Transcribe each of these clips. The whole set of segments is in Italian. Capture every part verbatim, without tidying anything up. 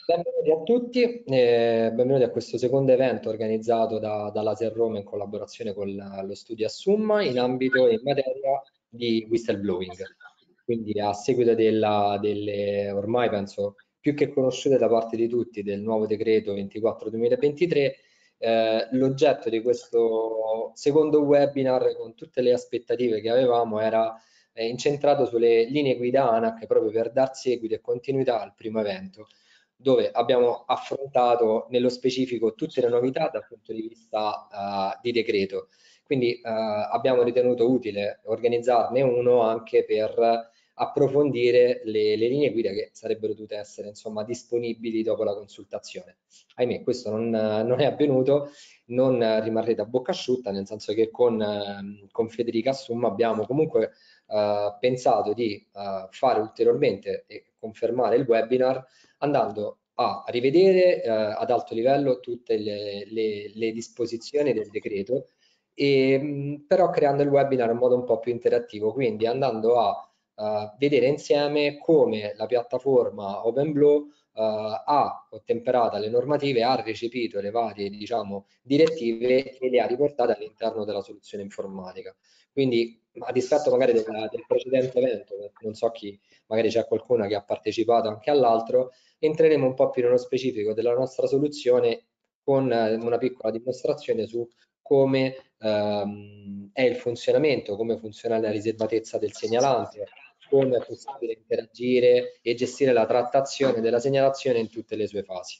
Benvenuti a tutti, eh, benvenuti a questo secondo evento organizzato da, da Laser Roma in collaborazione con la- lo studio Assumma in ambito e in materia di whistleblowing. Quindi a seguito della, delle ormai penso più che conosciute da parte di tutti del nuovo decreto ventiquattro duemilaventitré, eh, l'oggetto di questo secondo webinar con tutte le aspettative che avevamo era eh, incentrato sulle linee guida ANAC proprio per dar seguito e continuità al primo evento, dove abbiamo affrontato nello specifico tutte le novità dal punto di vista uh, di decreto. Quindi uh, abbiamo ritenuto utile organizzarne uno anche per approfondire le, le linee guida che sarebbero dovute essere insomma disponibili dopo la consultazione. Ahimè, questo non, non è avvenuto, non rimarrete a bocca asciutta, nel senso che con, con Federica Assumma abbiamo comunque uh, pensato di uh, fare ulteriormente e confermare il webinar andando a rivedere eh, ad alto livello tutte le, le, le disposizioni del decreto, e, mh, però creando il webinar in modo un po' più interattivo, quindi andando a uh, vedere insieme come la piattaforma OpenBlow uh, ha ottemperata le normative, ha recepito le varie diciamo, direttive e le ha riportate all'interno della soluzione informatica. Quindi a dispetto magari del, del precedente evento, non so chi, magari c'è qualcuno che ha partecipato anche all'altro, entreremo un po' più nello specifico della nostra soluzione con eh, una piccola dimostrazione su come ehm, è il funzionamento, come funziona la riservatezza del segnalante, come è possibile interagire e gestire la trattazione della segnalazione in tutte le sue fasi.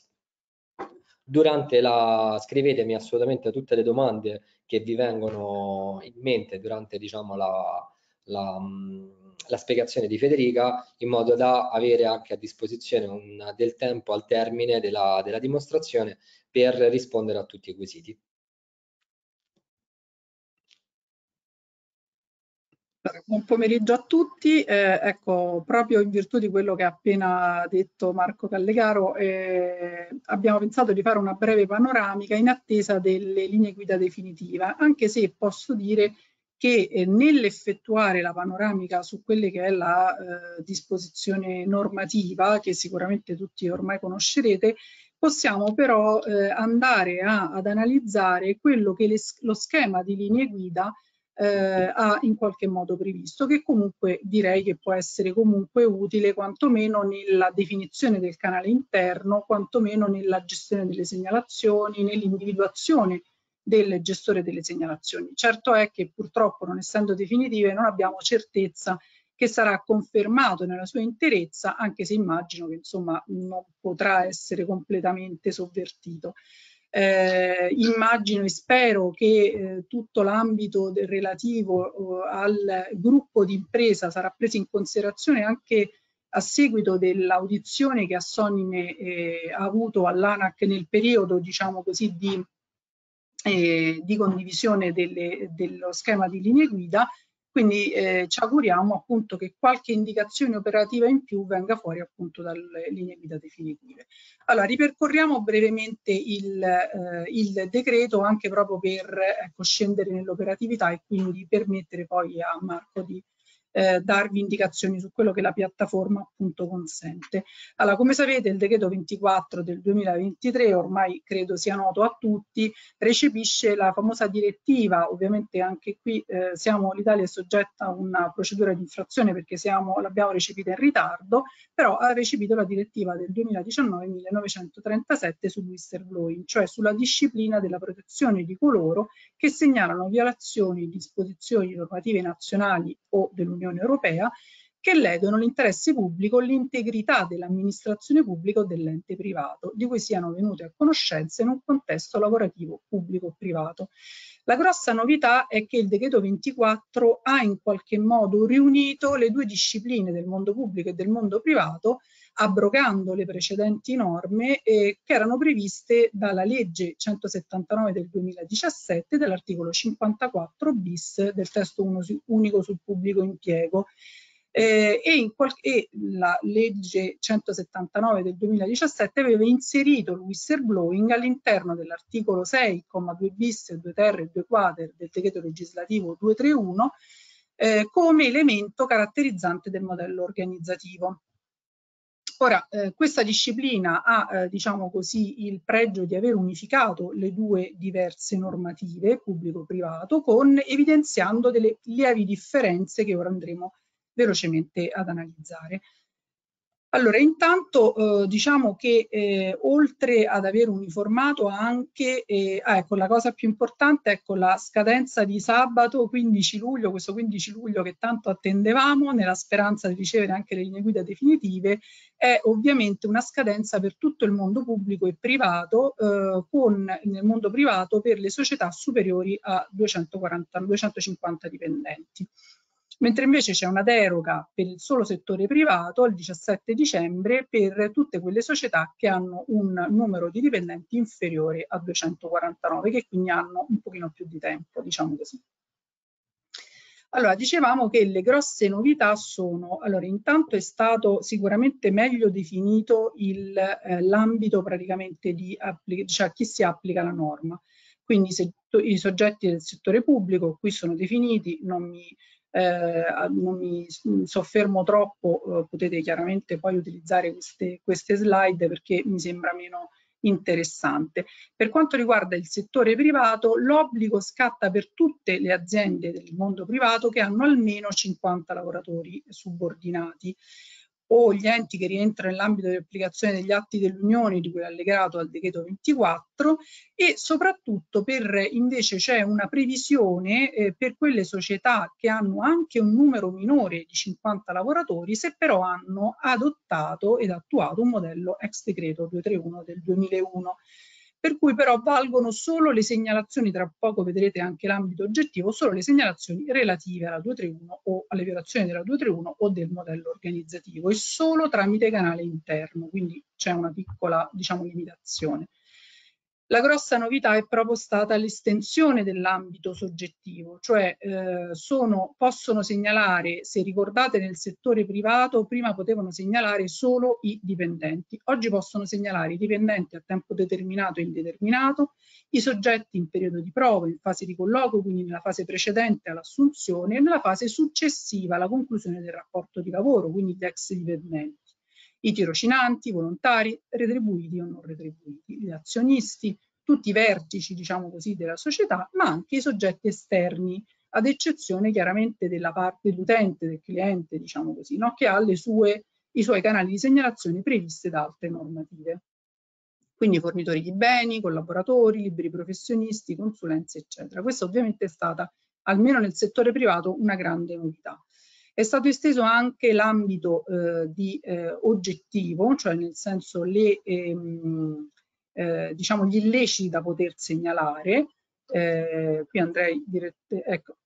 Durante la, scrivetemi assolutamente tutte le domande che vi vengono in mente durante diciamo, la, la, la spiegazione di Federica, in modo da avere anche a disposizione un, del tempo al termine della, della dimostrazione per rispondere a tutti i quesiti. Buon pomeriggio a tutti, eh, ecco, proprio in virtù di quello che ha appena detto Marco Callegaro, eh, abbiamo pensato di fare una breve panoramica in attesa delle linee guida definitive, anche se posso dire che eh, nell'effettuare la panoramica su quelle che è la eh, disposizione normativa, che sicuramente tutti ormai conoscerete, possiamo però eh, andare a, ad analizzare quello che le, lo schema di linee guida Eh, ha in qualche modo previsto, che comunque direi che può essere comunque utile quantomeno nella definizione del canale interno, quantomeno nella gestione delle segnalazioni, nell'individuazione del gestore delle segnalazioni. Certo è che purtroppo, non essendo definitive, non abbiamo certezza che sarà confermato nella sua interezza, anche se immagino che insomma non potrà essere completamente sovvertito. Eh, immagino e spero che eh, tutto l'ambito relativo eh, al gruppo di impresa sarà preso in considerazione anche a seguito dell'audizione che Assonime eh, ha avuto all'ANAC nel periodo, diciamo così, di, eh, di condivisione delle, dello schema di linee guida. Quindi eh, ci auguriamo appunto che qualche indicazione operativa in più venga fuori appunto dalle linee guida definitive. Allora, ripercorriamo brevemente il, eh, il decreto anche proprio per ecco, scendere nell'operatività e quindi permettere poi a Marco di eh, darvi indicazioni su quello che la piattaforma appunto consente. Allora, come sapete, il decreto ventiquattro del duemilaventitré, ormai credo sia noto a tutti, recepisce la famosa direttiva. Ovviamente anche qui eh, siamo, l'Italia è soggetta a una procedura di infrazione perché l'abbiamo recepita in ritardo, però ha recepito la direttiva del duemiladiciannove millenovecentotrentasette sul whistleblowing, cioè sulla disciplina della protezione di coloro che segnalano violazioni di disposizioni normative nazionali o dell'Unione Europea che ledono l'interesse pubblico, l'integrità dell'amministrazione pubblica o dell'ente privato, di cui siano venute a conoscenza in un contesto lavorativo pubblico o privato. La grossa novità è che il decreto ventiquattro ha in qualche modo riunito le due discipline del mondo pubblico e del mondo privato, abrogando le precedenti norme eh, che erano previste dalla legge centosettantanove del duemiladiciassette, dell'articolo cinquantaquattro bis del testo unico sul pubblico impiego. Eh, e, in e la legge centosettantanove del duemiladiciassette aveva inserito il whistleblowing all'interno dell'articolo sei, comma due bis, due ter e due quater del decreto legislativo duecentotrentuno eh, come elemento caratterizzante del modello organizzativo. Ora, eh, questa disciplina ha, eh, diciamo così, il pregio di aver unificato le due diverse normative, pubblico-privato, con evidenziando delle lievi differenze che ora andremo velocemente ad analizzare. Allora, intanto eh, diciamo che eh, oltre ad aver uniformato anche, eh, ah, ecco, la cosa più importante, ecco, la scadenza di sabato quindici luglio, questo quindici luglio che tanto attendevamo nella speranza di ricevere anche le linee guida definitive, è ovviamente una scadenza per tutto il mondo pubblico e privato, eh, con nel mondo privato per le società superiori a duecentoquaranta, duecentocinquanta dipendenti. Mentre invece c'è una deroga per il solo settore privato il diciassette dicembre per tutte quelle società che hanno un numero di dipendenti inferiore a duecentoquarantanove, che quindi hanno un pochino più di tempo, diciamo così. Allora, dicevamo che le grosse novità sono, allora intanto è stato sicuramente meglio definito eh, l'ambito praticamente di cioè a chi si applica la norma. Quindi se, i soggetti del settore pubblico qui sono definiti, non mi Eh, non mi soffermo troppo, eh, potete chiaramente poi utilizzare queste, queste slide perché mi sembra meno interessante. Per quanto riguarda il settore privato, l'obbligo scatta per tutte le aziende del mondo privato che hanno almeno cinquanta lavoratori subordinati o gli enti che rientrano nell'ambito di applicazione degli atti dell'Unione di cui è allegato al decreto ventiquattro, e soprattutto per invece c'è una previsione eh, per quelle società che hanno anche un numero minore di cinquanta lavoratori, se però hanno adottato ed attuato un modello ex decreto duecentotrentuno del duemilauno. Per cui però valgono solo le segnalazioni, tra poco vedrete anche l'ambito oggettivo, solo le segnalazioni relative alla duecentotrentuno o alle violazioni della duecentotrentuno o del modello organizzativo, e solo tramite canale interno, quindi c'è una piccola, diciamo, limitazione. La grossa novità è proprio stata l'estensione dell'ambito soggettivo, cioè eh, sono, possono segnalare, se ricordate nel settore privato, prima potevano segnalare solo i dipendenti, oggi possono segnalare i dipendenti a tempo determinato e indeterminato, i soggetti in periodo di prova, in fase di colloquio, quindi nella fase precedente all'assunzione, e nella fase successiva alla conclusione del rapporto di lavoro, quindi gli ex dipendenti. I tirocinanti, i volontari, retribuiti o non retribuiti, gli azionisti, tutti i vertici, diciamo così, della società, ma anche i soggetti esterni, ad eccezione chiaramente della parte dell'utente, del cliente, diciamo così, no? Che ha le sue, i suoi canali di segnalazione previsti da altre normative. Quindi fornitori di beni, collaboratori, liberi professionisti, consulenze, eccetera. Questa ovviamente è stata, almeno nel settore privato, una grande novità. È stato esteso anche l'ambito eh, di eh, oggettivo, cioè nel senso le, ehm, eh, diciamo gli illeciti da poter segnalare. Eh, qui andrei direttamente, ecco,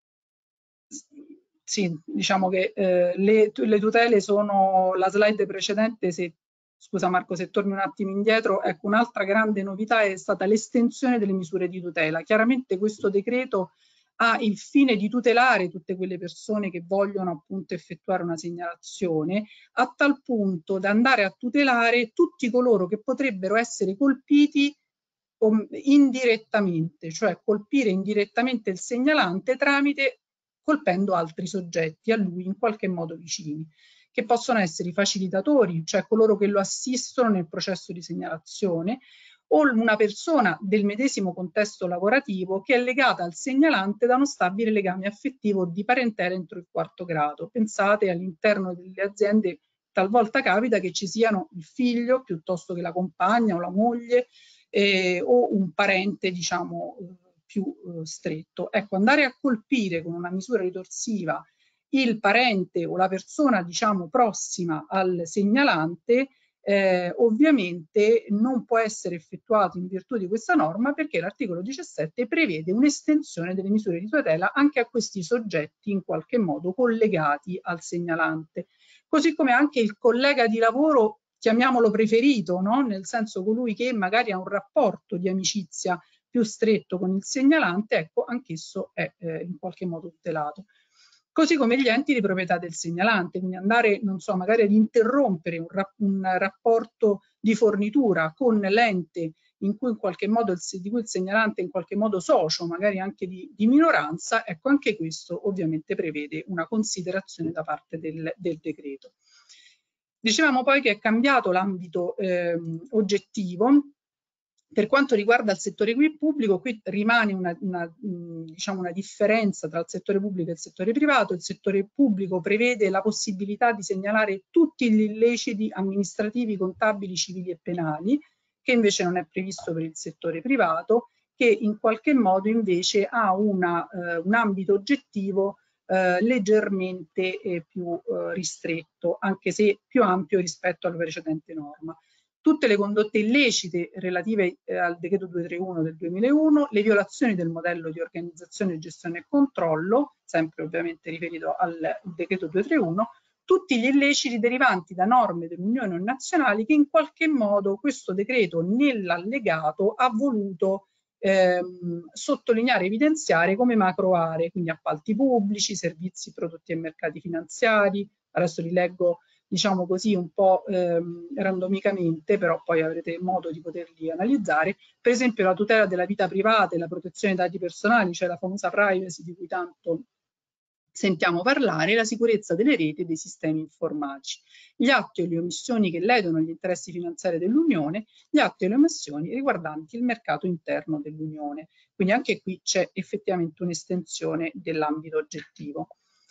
sì, diciamo che eh, le, le tutele sono, la slide precedente, se, scusa Marco se torni un attimo indietro, ecco, un'altra grande novità è stata l'estensione delle misure di tutela. Chiaramente questo decreto ha il fine di tutelare tutte quelle persone che vogliono appunto effettuare una segnalazione, a tal punto da andare a tutelare tutti coloro che potrebbero essere colpiti indirettamente, cioè colpire indirettamente il segnalante tramite colpendo altri soggetti a lui in qualche modo vicini, che possono essere i facilitatori, cioè coloro che lo assistono nel processo di segnalazione, o una persona del medesimo contesto lavorativo che è legata al segnalante da uno stabile legame affettivo di parentela entro il quarto grado. Pensate, all'interno delle aziende talvolta capita che ci siano il figlio piuttosto che la compagna o la moglie eh, o un parente, diciamo, più eh, stretto. Ecco, andare a colpire con una misura ritorsiva il parente o la persona, diciamo, prossima al segnalante, eh, ovviamente non può essere effettuato in virtù di questa norma, perché l'articolo diciassette prevede un'estensione delle misure di tutela anche a questi soggetti in qualche modo collegati al segnalante. Così come anche il collega di lavoro, chiamiamolo preferito, no? Nel senso colui che magari ha un rapporto di amicizia più stretto con il segnalante, ecco, anch'esso è eh, in qualche modo tutelato. Così come gli enti di proprietà del segnalante, quindi andare, non so, magari ad interrompere un, rap un rapporto di fornitura con l'ente in cui in qualche modo il, di cui il segnalante è in qualche modo socio, magari anche di, di minoranza, ecco, anche questo ovviamente prevede una considerazione da parte del, del decreto. Dicevamo poi che è cambiato l'ambito eh, oggettivo. Per quanto riguarda il settore pubblico, qui rimane una, una, diciamo una differenza tra il settore pubblico e il settore privato. Il settore pubblico prevede la possibilità di segnalare tutti gli illeciti amministrativi, contabili, civili e penali, che invece non è previsto per il settore privato, che in qualche modo invece ha una, eh, un ambito oggettivo eh, leggermente eh, più eh, ristretto, anche se più ampio rispetto alla precedente norma. Tutte le condotte illecite relative eh, al decreto duecentotrentuno del duemilauno, le violazioni del modello di organizzazione, gestione e controllo, sempre ovviamente riferito al decreto duecentotrentuno, tutti gli illeciti derivanti da norme dell'Unione o nazionali che in qualche modo questo decreto nell'allegato ha voluto ehm, sottolineare, evidenziare come macro aree, quindi appalti pubblici, servizi, prodotti e mercati finanziari. Adesso li leggo, diciamo così, un po' ehm, randomicamente, però poi avrete modo di poterli analizzare. Per esempio la tutela della vita privata e la protezione dei dati personali, cioè la famosa privacy di cui tanto sentiamo parlare, la sicurezza delle reti e dei sistemi informatici, gli atti o le omissioni che ledono gli interessi finanziari dell'Unione, gli atti e le omissioni riguardanti il mercato interno dell'Unione. Quindi anche qui c'è effettivamente un'estensione dell'ambito oggettivo.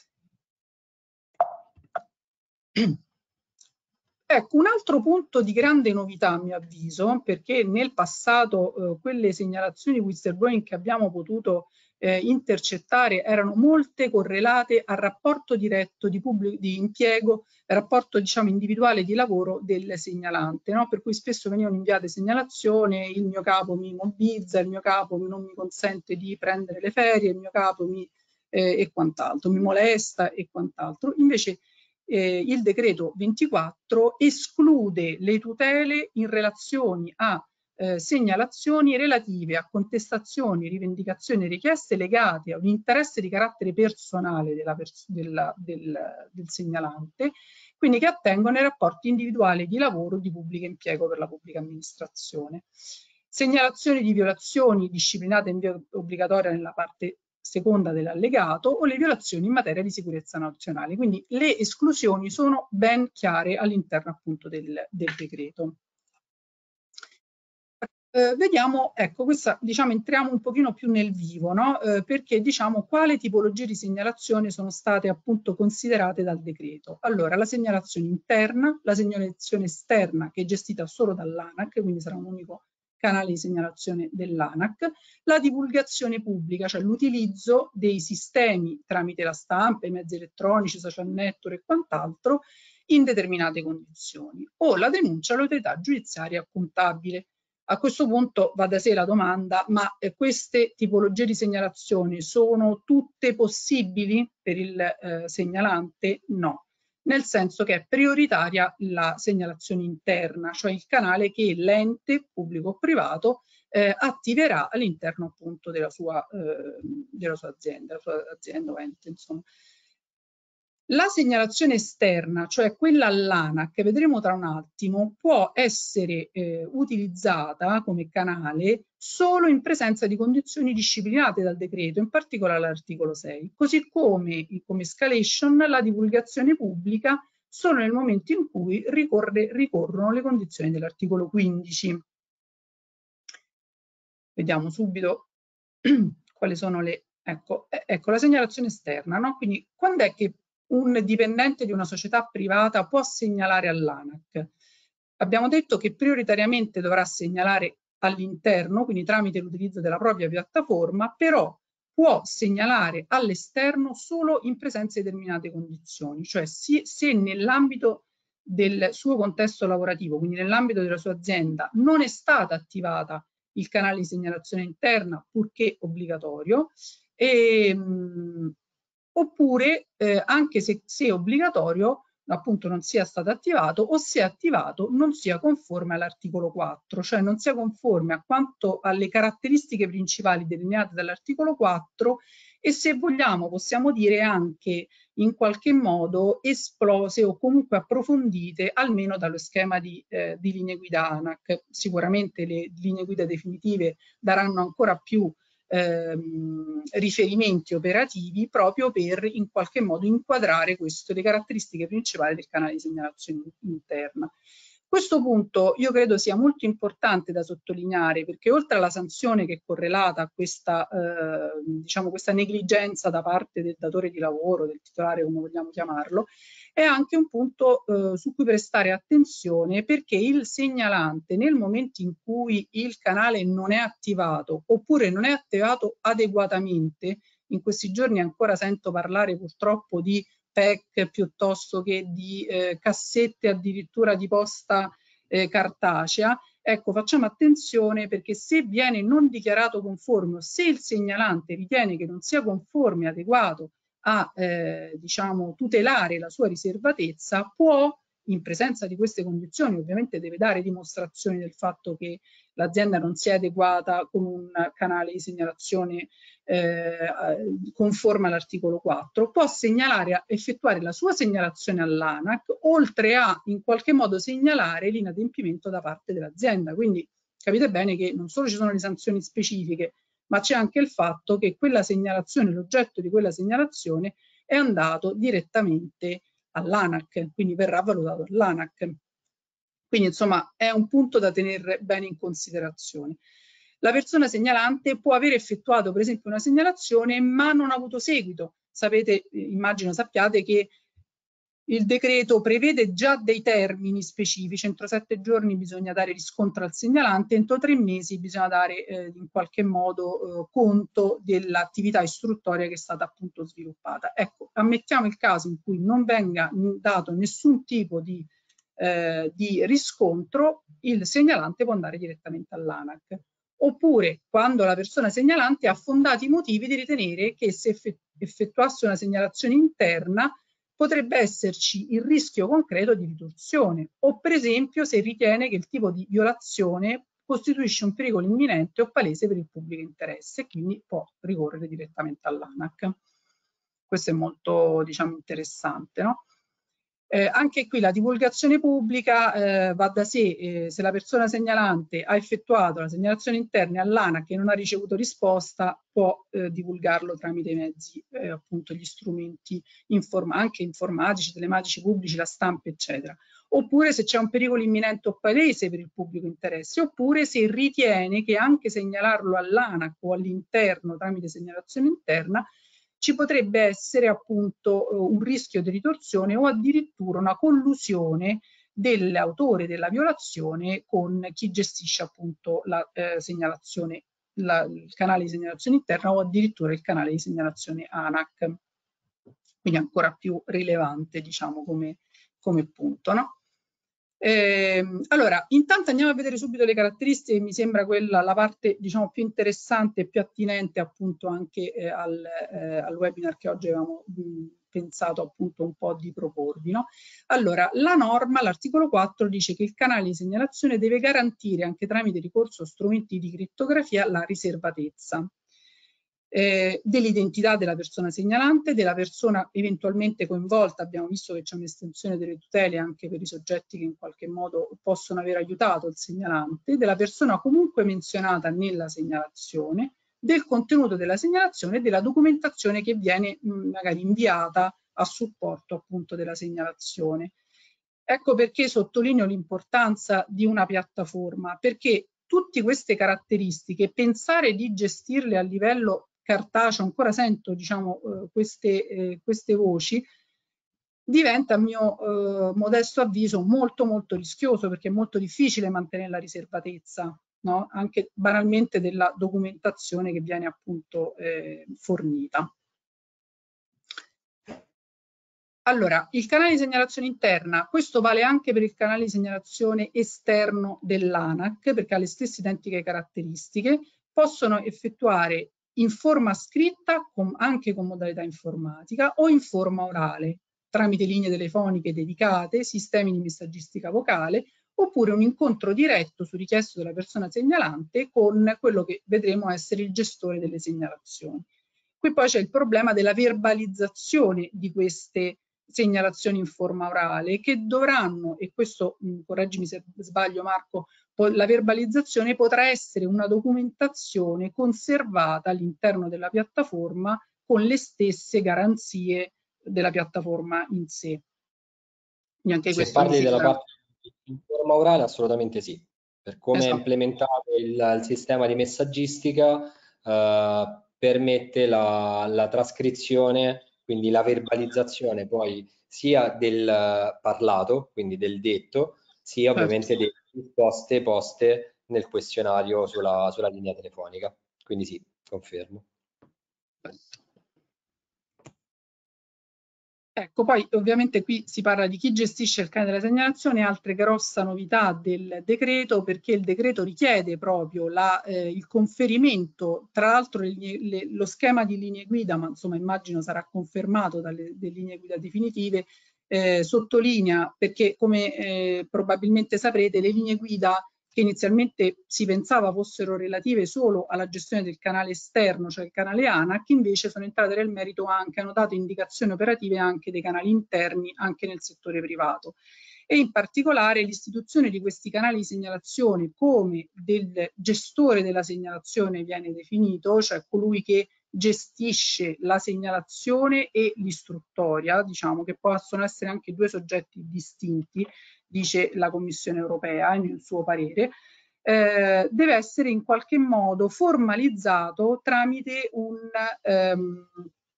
Ecco, un altro punto di grande novità a mio avviso, perché nel passato eh, quelle segnalazioni whistleblowing che abbiamo potuto eh, intercettare erano molte correlate al rapporto diretto di, pubblico, di impiego, rapporto diciamo individuale di lavoro del segnalante, no? Per cui spesso venivano inviate segnalazioni, il mio capo mi mobbizza, il mio capo non mi consente di prendere le ferie, il mio capo mi eh, e quant'altro, mi molesta e quant'altro. Invece Eh, il decreto ventiquattro esclude le tutele in relazione a eh, segnalazioni relative a contestazioni, rivendicazioni e richieste legate a un interesse di carattere personale della pers della, del, del segnalante, quindi che attengono ai rapporti individuali di lavoro di pubblico impiego per la pubblica amministrazione. Segnalazioni di violazioni disciplinate in via obbligatoria nella parte seconda dell'allegato o le violazioni in materia di sicurezza nazionale. Quindi le esclusioni sono ben chiare all'interno appunto del, del decreto. Eh, vediamo, ecco, questa, diciamo, entriamo un pochino più nel vivo, no? Eh, perché diciamo quale tipologie di segnalazione sono state appunto considerate dal decreto. Allora, la segnalazione interna, la segnalazione esterna che è gestita solo dall'ANAC, quindi sarà un unico canale di segnalazione dell'ANAC, la divulgazione pubblica, cioè l'utilizzo dei sistemi tramite la stampa, i mezzi elettronici, social network e quant'altro in determinate condizioni, o la denuncia all'autorità giudiziaria contabile. A questo punto va da sé la domanda, ma eh, queste tipologie di segnalazione sono tutte possibili per il eh, segnalante? No, nel senso che è prioritaria la segnalazione interna, cioè il canale che l'ente pubblico o privato eh, attiverà all'interno appunto della sua, eh, della sua azienda, la sua azienda o ente, insomma. La segnalazione esterna, cioè quella all'ANAC, che vedremo tra un attimo, può essere eh, utilizzata come canale solo in presenza di condizioni disciplinate dal decreto, in particolare l'articolo sei, così come come escalation la divulgazione pubblica solo nel momento in cui ricorre, ricorrono le condizioni dell'articolo quindici. Vediamo subito quali sono le... Ecco, ecco la segnalazione esterna, no? Quindi quando è che un dipendente di una società privata può segnalare all'ANAC? Abbiamo detto che prioritariamente dovrà segnalare all'interno, quindi tramite l'utilizzo della propria piattaforma, però può segnalare all'esterno solo in presenza di determinate condizioni, cioè se, se nell'ambito del suo contesto lavorativo, quindi nell'ambito della sua azienda, non è stata attivata il canale di segnalazione interna, purché obbligatorio, e, mh, oppure eh, anche se, se obbligatorio appunto non sia stato attivato o se attivato non sia conforme all'articolo quattro, cioè non sia conforme a quanto alle caratteristiche principali delineate dall'articolo quattro e se vogliamo possiamo dire anche in qualche modo esplose o comunque approfondite almeno dallo schema di, eh, di linee guida ANAC. Sicuramente le linee guida definitive daranno ancora più ehm, riferimenti operativi proprio per in qualche modo inquadrare questo, le caratteristiche principali del canale di segnalazione interna. Questo punto io credo sia molto importante da sottolineare, perché oltre alla sanzione che è correlata a questa, eh, diciamo, questa negligenza da parte del datore di lavoro, del titolare, come vogliamo chiamarlo, è anche un punto eh, su cui prestare attenzione, perché il segnalante, nel momento in cui il canale non è attivato oppure non è attivato adeguatamente, in questi giorni ancora sento parlare purtroppo di P E C piuttosto che di eh, cassette addirittura di posta eh, cartacea, ecco, facciamo attenzione, perché se viene non dichiarato conforme o se il segnalante ritiene che non sia conforme, adeguato a eh, diciamo, tutelare la sua riservatezza, può, in presenza di queste condizioni, ovviamente deve dare dimostrazione del fatto che l'azienda non si è adeguata con un canale di segnalazione eh, conforme all'articolo quattro, può segnalare, effettuare la sua segnalazione all'ANAC, oltre a in qualche modo segnalare l'inadempimento da parte dell'azienda. Quindi capite bene che non solo ci sono le sanzioni specifiche, ma c'è anche il fatto che quella segnalazione, l'oggetto di quella segnalazione è andato direttamente all'ANAC, quindi verrà valutato all'ANAC. Quindi insomma è un punto da tenere bene in considerazione. La persona segnalante può aver effettuato per esempio una segnalazione ma non ha avuto seguito. Sapete, immagino sappiate che il decreto prevede già dei termini specifici, entro sette giorni bisogna dare riscontro al segnalante, entro tre mesi bisogna dare eh, in qualche modo eh, conto dell'attività istruttoria che è stata appunto sviluppata. Ecco, ammettiamo il caso in cui non venga dato nessun tipo di, eh, di riscontro, il segnalante può andare direttamente all'ANAC. Oppure quando la persona segnalante ha fondati motivi di ritenere che se effettuasse una segnalazione interna potrebbe esserci il rischio concreto di ritorsione, o per esempio se ritiene che il tipo di violazione costituisce un pericolo imminente o palese per il pubblico interesse e quindi può ricorrere direttamente all'ANAC. Questo è molto, diciamo, interessante, no? Eh, anche qui la divulgazione pubblica eh, va da sé, eh, se la persona segnalante ha effettuato la segnalazione interna all'ANAC e non ha ricevuto risposta, può eh, divulgarlo tramite i mezzi, eh, appunto gli strumenti inform- anche informatici, telematici pubblici, la stampa, eccetera. Oppure se c'è un pericolo imminente o palese per il pubblico interesse, oppure se ritiene che anche segnalarlo all'ANAC o all'interno tramite segnalazione interna ci potrebbe essere appunto un rischio di ritorsione o addirittura una collusione dell'autore della violazione con chi gestisce appunto la eh, segnalazione, la, il canale di segnalazione interna o addirittura il canale di segnalazione ANAC. Quindi ancora più rilevante, diciamo, come, come punto, no? Eh, allora, intanto andiamo a vedere subito le caratteristiche, mi sembra quella la parte diciamo più interessante e più attinente appunto anche eh, al, eh, al webinar che oggi avevamo mh, pensato appunto un po' di proporvi, no? Allora, la norma, l'articolo quattro dice che il canale di segnalazione deve garantire anche tramite ricorso a strumenti di crittografia la riservatezza Eh, dell'identità della persona segnalante, della persona eventualmente coinvolta. Abbiamo visto che c'è un'estensione delle tutele anche per i soggetti che in qualche modo possono aver aiutato il segnalante, della persona comunque menzionata nella segnalazione, del contenuto della segnalazione e della documentazione che viene mh, magari inviata a supporto appunto della segnalazione. Ecco perché sottolineo l'importanza di una piattaforma, perché tutte queste caratteristiche, pensare di gestirle a livello cartaceo, ancora sento diciamo eh, queste, eh, queste voci, diventa a mio eh, modesto avviso molto molto rischioso, perché è molto difficile mantenere la riservatezza, no? Anche banalmente della documentazione che viene appunto eh, fornita. Allora, il canale di segnalazione interna, questo vale anche per il canale di segnalazione esterno dell'ANAC, perché ha le stesse identiche caratteristiche, possono effettuare in forma scritta, con, anche con modalità informatica, o in forma orale, tramite linee telefoniche dedicate, sistemi di messaggistica vocale, oppure un incontro diretto su richiesta della persona segnalante con quello che vedremo essere il gestore delle segnalazioni. Qui poi c'è il problema della verbalizzazione di queste segnalazioni in forma orale che dovranno, e questo mh, correggimi se sbaglio Marco, la verbalizzazione potrà essere una documentazione conservata all'interno della piattaforma con le stesse garanzie della piattaforma in sé. Anche Se questo parli della significa... parte in forma orale, assolutamente sì. Per come esatto. è implementato il, il sistema di messaggistica, eh, permette la, la trascrizione, quindi la verbalizzazione poi sia del parlato, quindi del detto, sia ovviamente delle risposte poste nel questionario sulla, sulla linea telefonica. Quindi sì, confermo. Ecco, poi ovviamente qui si parla di chi gestisce il canale della segnalazione, altre grossa novità del decreto, perché il decreto richiede proprio la, eh, il conferimento, tra l'altro lo schema di linee guida, ma insomma immagino sarà confermato dalle, dalle linee guida definitive, eh, sottolinea, perché come eh, probabilmente saprete, le linee guida che inizialmente si pensava fossero relative solo alla gestione del canale esterno, cioè il canale ANAC, invece sono entrate nel merito anche, hanno dato indicazioni operative anche dei canali interni, anche nel settore privato. E in particolare l'istituzione di questi canali di segnalazione come del gestore della segnalazione viene definito, cioè colui che gestisce la segnalazione e l'istruttoria, diciamo che possono essere anche due soggetti distinti, dice la Commissione europea nel suo parere, eh, deve essere in qualche modo formalizzato tramite un, um,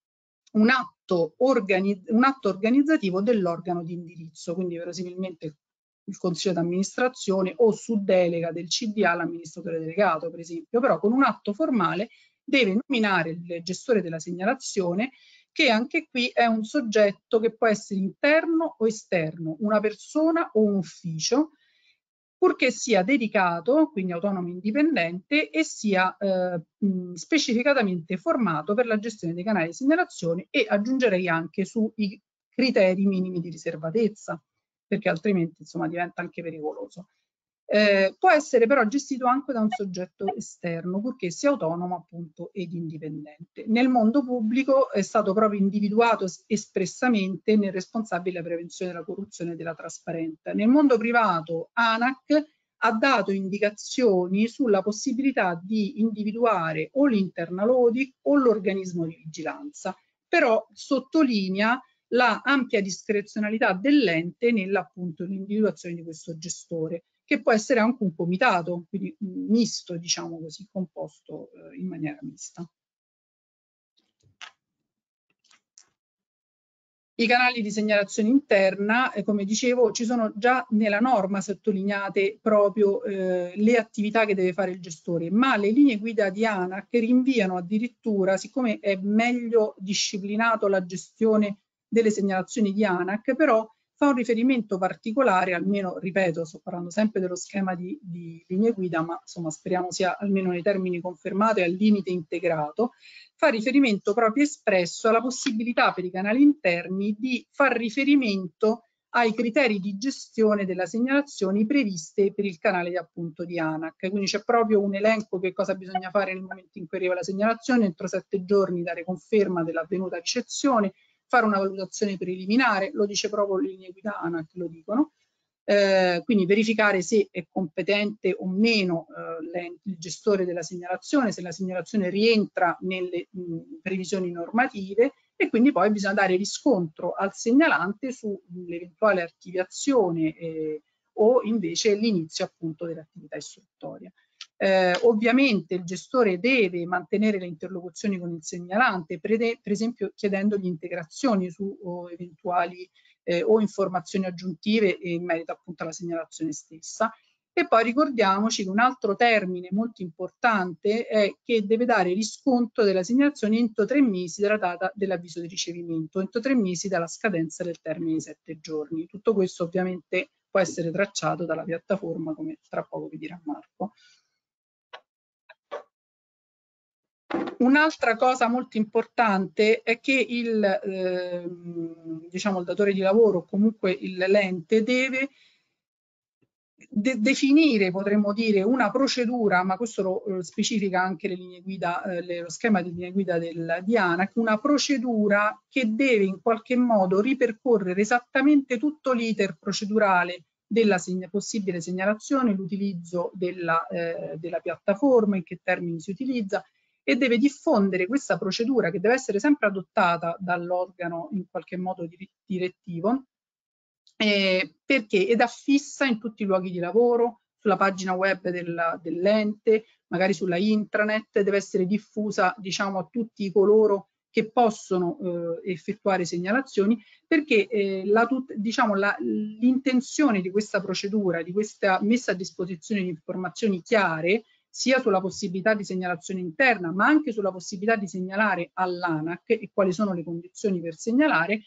un, atto, organi un atto organizzativo dell'organo di indirizzo, quindi verosimilmente il Consiglio d'amministrazione o su delega del C D A l'amministratore delegato, per esempio, però con un atto formale deve nominare il gestore della segnalazione, che anche qui è un soggetto che può essere interno o esterno, una persona o un ufficio, purché sia dedicato, quindi autonomo e indipendente, e sia eh, mh, specificatamente formato per la gestione dei canali di segnalazione, e aggiungerei anche sui criteri minimi di riservatezza, perché altrimenti insomma diventa anche pericoloso. Eh, può essere però gestito anche da un soggetto esterno, purché sia autonomo appunto ed indipendente. Nel mondo pubblico è stato proprio individuato espressamente nel responsabile della prevenzione della corruzione e della trasparenza. Nel mondo privato ANAC ha dato indicazioni sulla possibilità di individuare o l'internal audit o l'organismo di vigilanza, però sottolinea la ampia discrezionalità dell'ente nell'appunto l'individuazione di questo gestore, che può essere anche un comitato, quindi misto, diciamo così, composto eh, in maniera mista. I canali di segnalazione interna, eh, come dicevo, ci sono già nella norma sottolineate proprio eh, le attività che deve fare il gestore, ma le linee guida di ANAC rinviano addirittura, siccome è meglio disciplinato la gestione delle segnalazioni di ANAC, però fa un riferimento particolare, almeno, ripeto, sto parlando sempre dello schema di, di linee guida, ma insomma speriamo sia almeno nei termini confermato e al limite integrato, fa riferimento proprio espresso alla possibilità per i canali interni di far riferimento ai criteri di gestione della segnalazione previste per il canale di, appunto di ANAC. Quindi c'è proprio un elenco che cosa bisogna fare nel momento in cui arriva la segnalazione, entro sette giorni dare conferma dell'avvenuta ricezione, fare una valutazione preliminare, lo dice proprio le linee guida ANAC, lo dicono, eh, quindi verificare se è competente o meno eh, il gestore della segnalazione, se la segnalazione rientra nelle mh, previsioni normative, e quindi poi bisogna dare riscontro al segnalante sull'eventuale archiviazione eh, o invece l'inizio appunto dell'attività istruttoria. Eh, ovviamente il gestore deve mantenere le interlocuzioni con il segnalante, per, per esempio chiedendogli integrazioni su o eventuali eh, o informazioni aggiuntive in merito appunto alla segnalazione stessa. E poi ricordiamoci che un altro termine molto importante è che deve dare riscontro della segnalazione entro tre mesi dalla data dell'avviso di ricevimento, entro tre mesi dalla scadenza del termine di sette giorni. Tutto questo ovviamente può essere tracciato dalla piattaforma, come tra poco vi dirà Marco. Un'altra cosa molto importante è che il, eh, diciamo, il datore di lavoro o comunque l'ente deve de definire, potremmo dire, una procedura, ma questo lo eh, specifica anche le linee guida, eh, le, lo schema di linee guida del, di ANAC, una procedura che deve in qualche modo ripercorrere esattamente tutto l'iter procedurale della segna, possibile segnalazione, l'utilizzo della, eh, della piattaforma, in che termini si utilizza, e deve diffondere questa procedura che deve essere sempre adottata dall'organo in qualche modo direttivo, eh, perché ed affissa in tutti i luoghi di lavoro, sulla pagina web del, dell'ente, magari sulla intranet, deve essere diffusa, diciamo, a tutti coloro che possono eh, effettuare segnalazioni, perché eh, diciamo, l'intenzione di questa procedura, di questa messa a disposizione di informazioni chiare, sia sulla possibilità di segnalazione interna, ma anche sulla possibilità di segnalare all'ANAC e quali sono le condizioni per segnalare,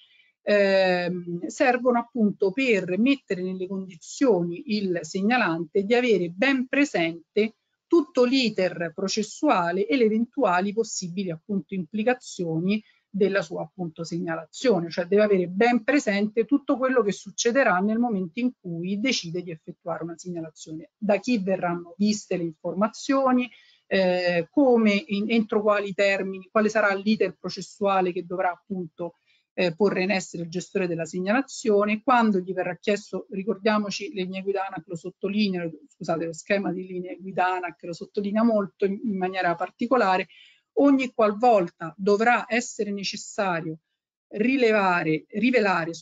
ehm, servono appunto per mettere nelle condizioni il segnalante di avere ben presente tutto l'iter processuale e le eventuali possibili appunto implicazioni della sua appunto segnalazione, cioè deve avere ben presente tutto quello che succederà nel momento in cui decide di effettuare una segnalazione, da chi verranno viste le informazioni, eh, come, in, entro quali termini, quale sarà l'iter processuale che dovrà appunto eh, porre in essere il gestore della segnalazione, quando gli verrà chiesto, ricordiamoci, le linee guida ANAC lo sottolinea, scusate, lo schema di linee guida ANAC lo sottolinea molto in, in maniera particolare, ogni qualvolta dovrà essere necessario rilevare, rivelare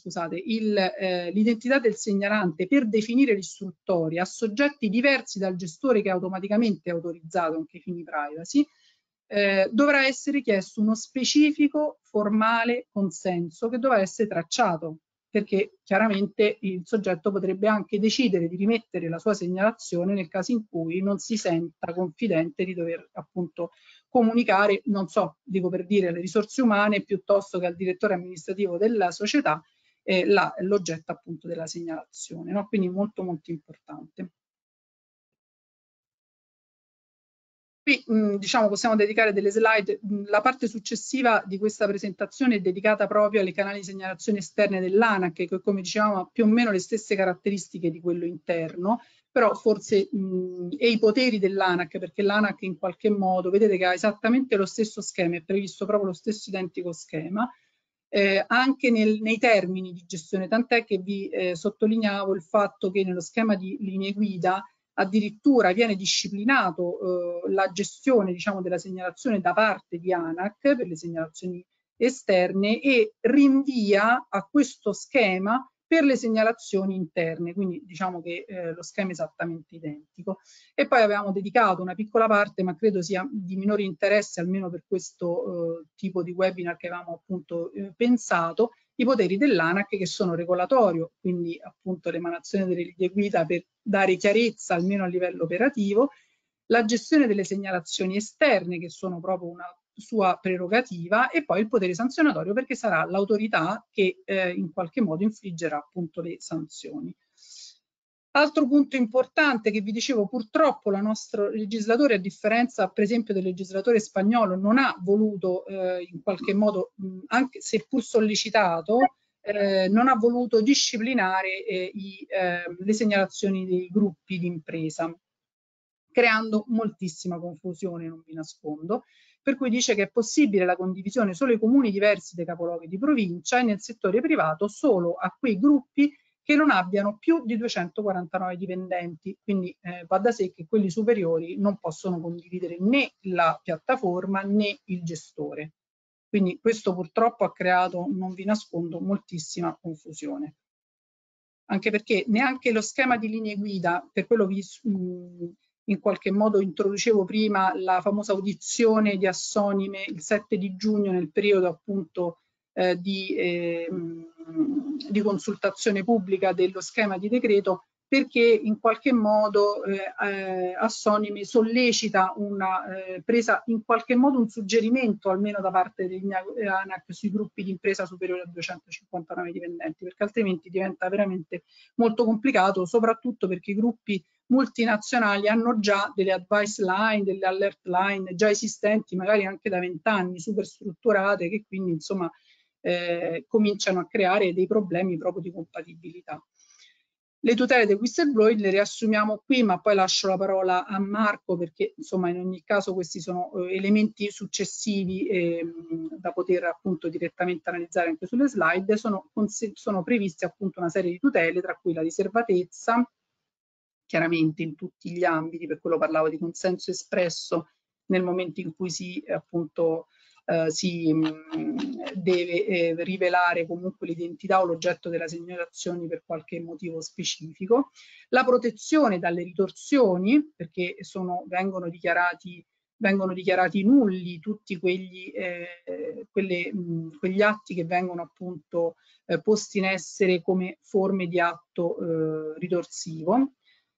eh, l'identità del segnalante per definire l'istruttoria a soggetti diversi dal gestore che automaticamente è autorizzato anche ai fini privacy, eh, dovrà essere chiesto uno specifico formale consenso che dovrà essere tracciato, perché chiaramente il soggetto potrebbe anche decidere di rimettere la sua segnalazione nel caso in cui non si senta confidente di dover appunto comunicare, non so, dico per dire, alle risorse umane piuttosto che al direttore amministrativo della società eh, l'oggetto appunto della segnalazione, no? Quindi molto molto importante. Qui mh, diciamo possiamo dedicare delle slide, mh, la parte successiva di questa presentazione è dedicata proprio alle canali di segnalazione esterne dell'ANAC, che come dicevamo ha più o meno le stesse caratteristiche di quello interno, però forse mh, e i poteri dell'ANAC, perché l'ANAC in qualche modo, vedete che ha esattamente lo stesso schema, è previsto proprio lo stesso identico schema, eh, anche nel, nei termini di gestione, tant'è che vi eh, sottolineavo il fatto che nello schema di linee guida addirittura viene disciplinato eh, la gestione, diciamo, della segnalazione da parte di ANAC per le segnalazioni esterne e rinvia a questo schema per le segnalazioni interne, quindi diciamo che eh, lo schema è esattamente identico. E poi avevamo dedicato una piccola parte, ma credo sia di minore interesse, almeno per questo eh, tipo di webinar che avevamo appunto eh, pensato, i poteri dell'ANAC che sono regolatorio, quindi appunto l'emanazione delle linee guida per dare chiarezza almeno a livello operativo, la gestione delle segnalazioni esterne che sono proprio una sua prerogativa e poi il potere sanzionatorio perché sarà l'autorità che eh, in qualche modo infliggerà appunto le sanzioni. Altro punto importante che vi dicevo, purtroppo il nostro legislatore, a differenza per esempio del legislatore spagnolo, non ha voluto eh, in qualche modo, mh, anche seppur sollecitato, eh, non ha voluto disciplinare eh, i, eh, le segnalazioni dei gruppi di impresa, creando moltissima confusione, non vi nascondo, per cui dice che è possibile la condivisione solo ai comuni diversi dai capoluoghi di provincia e nel settore privato solo a quei gruppi che non abbiano più di duecentoquarantanove dipendenti, quindi eh, va da sé che quelli superiori non possono condividere né la piattaforma né il gestore. Quindi questo purtroppo ha creato, non vi nascondo, moltissima confusione. Anche perché neanche lo schema di linee guida, per quello vi mh, in qualche modo introducevo prima la famosa audizione di Assonime il sette di giugno nel periodo appunto eh, di, eh, di consultazione pubblica dello schema di decreto, perché in qualche modo eh, eh, Assonime sollecita una eh, presa, in qualche modo un suggerimento almeno da parte dell'ANAC sui gruppi di impresa superiori a duecentocinquantanove dipendenti, perché altrimenti diventa veramente molto complicato, soprattutto perché i gruppi multinazionali hanno già delle advice line, delle alert line già esistenti, magari anche da vent'anni, super strutturate, che quindi insomma eh, cominciano a creare dei problemi proprio di compatibilità. Le tutele del whistleblowing le riassumiamo qui, ma poi lascio la parola a Marco perché insomma in ogni caso questi sono eh, elementi successivi eh, da poter appunto direttamente analizzare anche sulle slide. Sono, sono previste appunto una serie di tutele, tra cui la riservatezza, chiaramente in tutti gli ambiti, per quello parlavo di consenso espresso nel momento in cui si appunto eh, si mh, deve eh, rivelare comunque l'identità o l'oggetto della segnalazione per qualche motivo specifico, la protezione dalle ritorsioni, perché sono, vengono dichiarati vengono dichiarati nulli tutti quegli, eh, quelle, mh, quegli atti che vengono appunto eh, posti in essere come forme di atto eh, ritorsivo.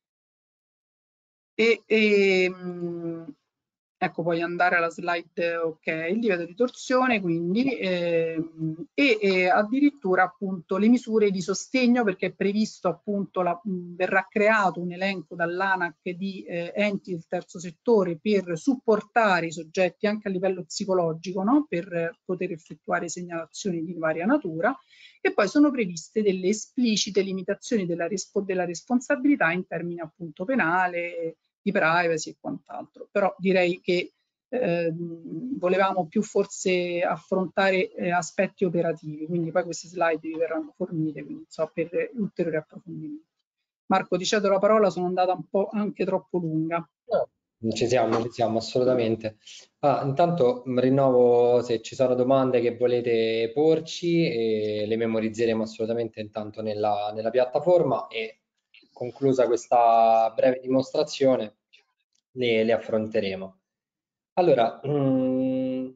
E, e mh, ecco, puoi andare alla slide, ok, il livello di torsione, quindi, ehm, e, e addirittura appunto le misure di sostegno, perché è previsto appunto, la, mh, verrà creato un elenco dall'ANAC di eh, enti del terzo settore per supportare i soggetti anche a livello psicologico, no? Per poter effettuare segnalazioni di varia natura. E poi sono previste delle esplicite limitazioni della, respo della responsabilità in termini appunto penale, di privacy e quant'altro. Però direi che eh, volevamo più forse affrontare eh, aspetti operativi, quindi poi queste slide vi verranno fornite, quindi so, per ulteriori approfondimenti. Marco, ti cedo la parola, sono andata un po' anche troppo lunga. No, ci siamo, ci siamo assolutamente. Ah, intanto mh, rinnovo se ci sono domande che volete porci e le memorizzeremo assolutamente intanto nella, nella piattaforma e conclusa questa breve dimostrazione le, le affronteremo. Allora, mh,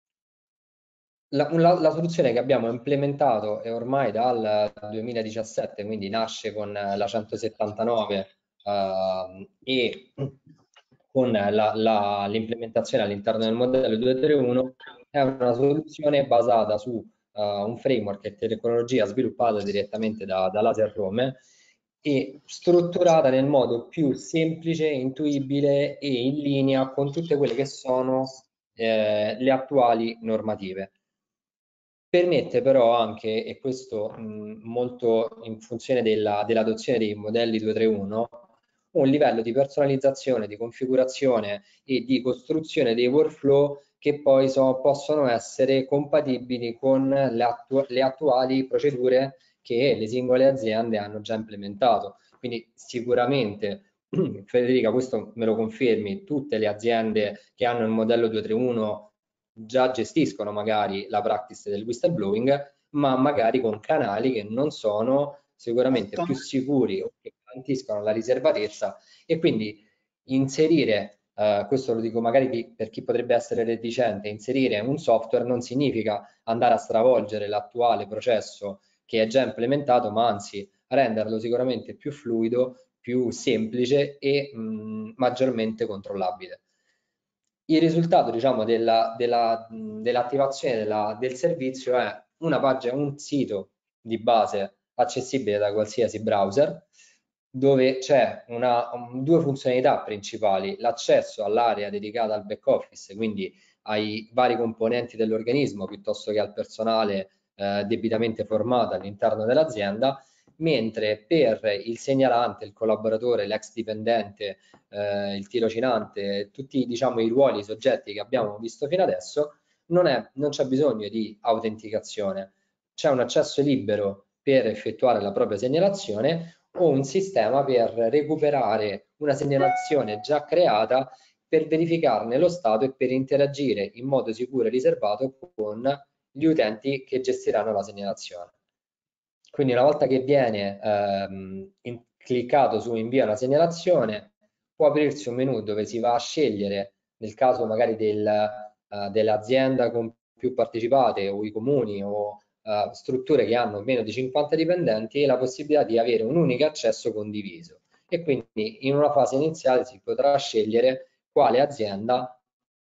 la, la- la soluzione che abbiamo implementato è ormai dal duemiladiciassette, quindi nasce con la centosettantanove eh, e con la- la- l'implementazione all'interno del modello duecentotrentuno è una soluzione basata su eh, un framework e tecnologia sviluppata direttamente da, da Laser Rome e strutturata nel modo più semplice, intuibile e in linea con tutte quelle che sono eh, le attuali normative. Permette però anche, e questo mh, molto in funzione dell'adozione dei modelli duecentotrentuno, un livello di personalizzazione, di configurazione e di costruzione dei workflow che poi so, possono essere compatibili con le, attu le attuali procedure che le singole aziende hanno già implementato. Quindi sicuramente, Federica, questo me lo confermi, tutte le aziende che hanno il modello duecentotrentuno già gestiscono magari la practice del whistleblowing, ma magari con canali che non sono sicuramente più sicuri o che garantiscono la riservatezza e quindi inserire, eh, questo lo dico magari per chi potrebbe essere reticente, inserire un software non significa andare a stravolgere l'attuale processo che è già implementato, ma anzi renderlo sicuramente più fluido, più semplice e mh, maggiormente controllabile. Il risultato, diciamo, della, della, dell'attivazione della, del servizio è una pagina, un sito di base accessibile da qualsiasi browser, dove c'è una, um, due funzionalità principali: l'accesso all'area dedicata al back office, quindi ai vari componenti dell'organismo, piuttosto che al personale eh, debitamente formato all'interno dell'azienda, mentre per il segnalante, il collaboratore, l'ex dipendente, eh, il tirocinante, tutti diciamo i ruoli, i soggetti che abbiamo visto fino adesso, non, è, non c'è bisogno di autenticazione, c'è un accesso libero per effettuare la propria segnalazione o un sistema per recuperare una segnalazione già creata per verificarne lo stato e per interagire in modo sicuro e riservato con gli utenti che gestiranno la segnalazione. Quindi una volta che viene ehm, in, cliccato su invia una segnalazione, può aprirsi un menu dove si va a scegliere, nel caso magari del, uh, dell'azienda con più partecipate o i comuni o uh, strutture che hanno meno di cinquanta dipendenti, la possibilità di avere un unico accesso condiviso. E quindi in una fase iniziale si potrà scegliere quale azienda,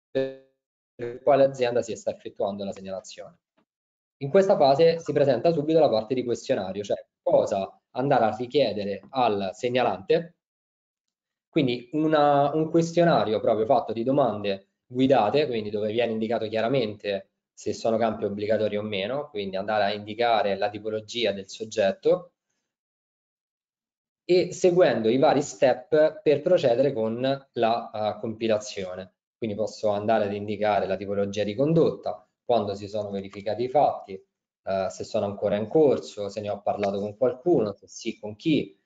per quale azienda si sta effettuando la segnalazione. In questa fase si presenta subito la parte di questionario, cioè cosa andare a richiedere al segnalante, quindi una, un questionario proprio fatto di domande guidate, quindi dove viene indicato chiaramente se sono campi obbligatori o meno, quindi andare a indicare la tipologia del soggetto, e seguendo i vari step per procedere con la uh, compilazione. Quindi posso andare ad indicare la tipologia di condotta, quando si sono verificati i fatti, uh, se sono ancora in corso, se ne ho parlato con qualcuno, se sì, con chi,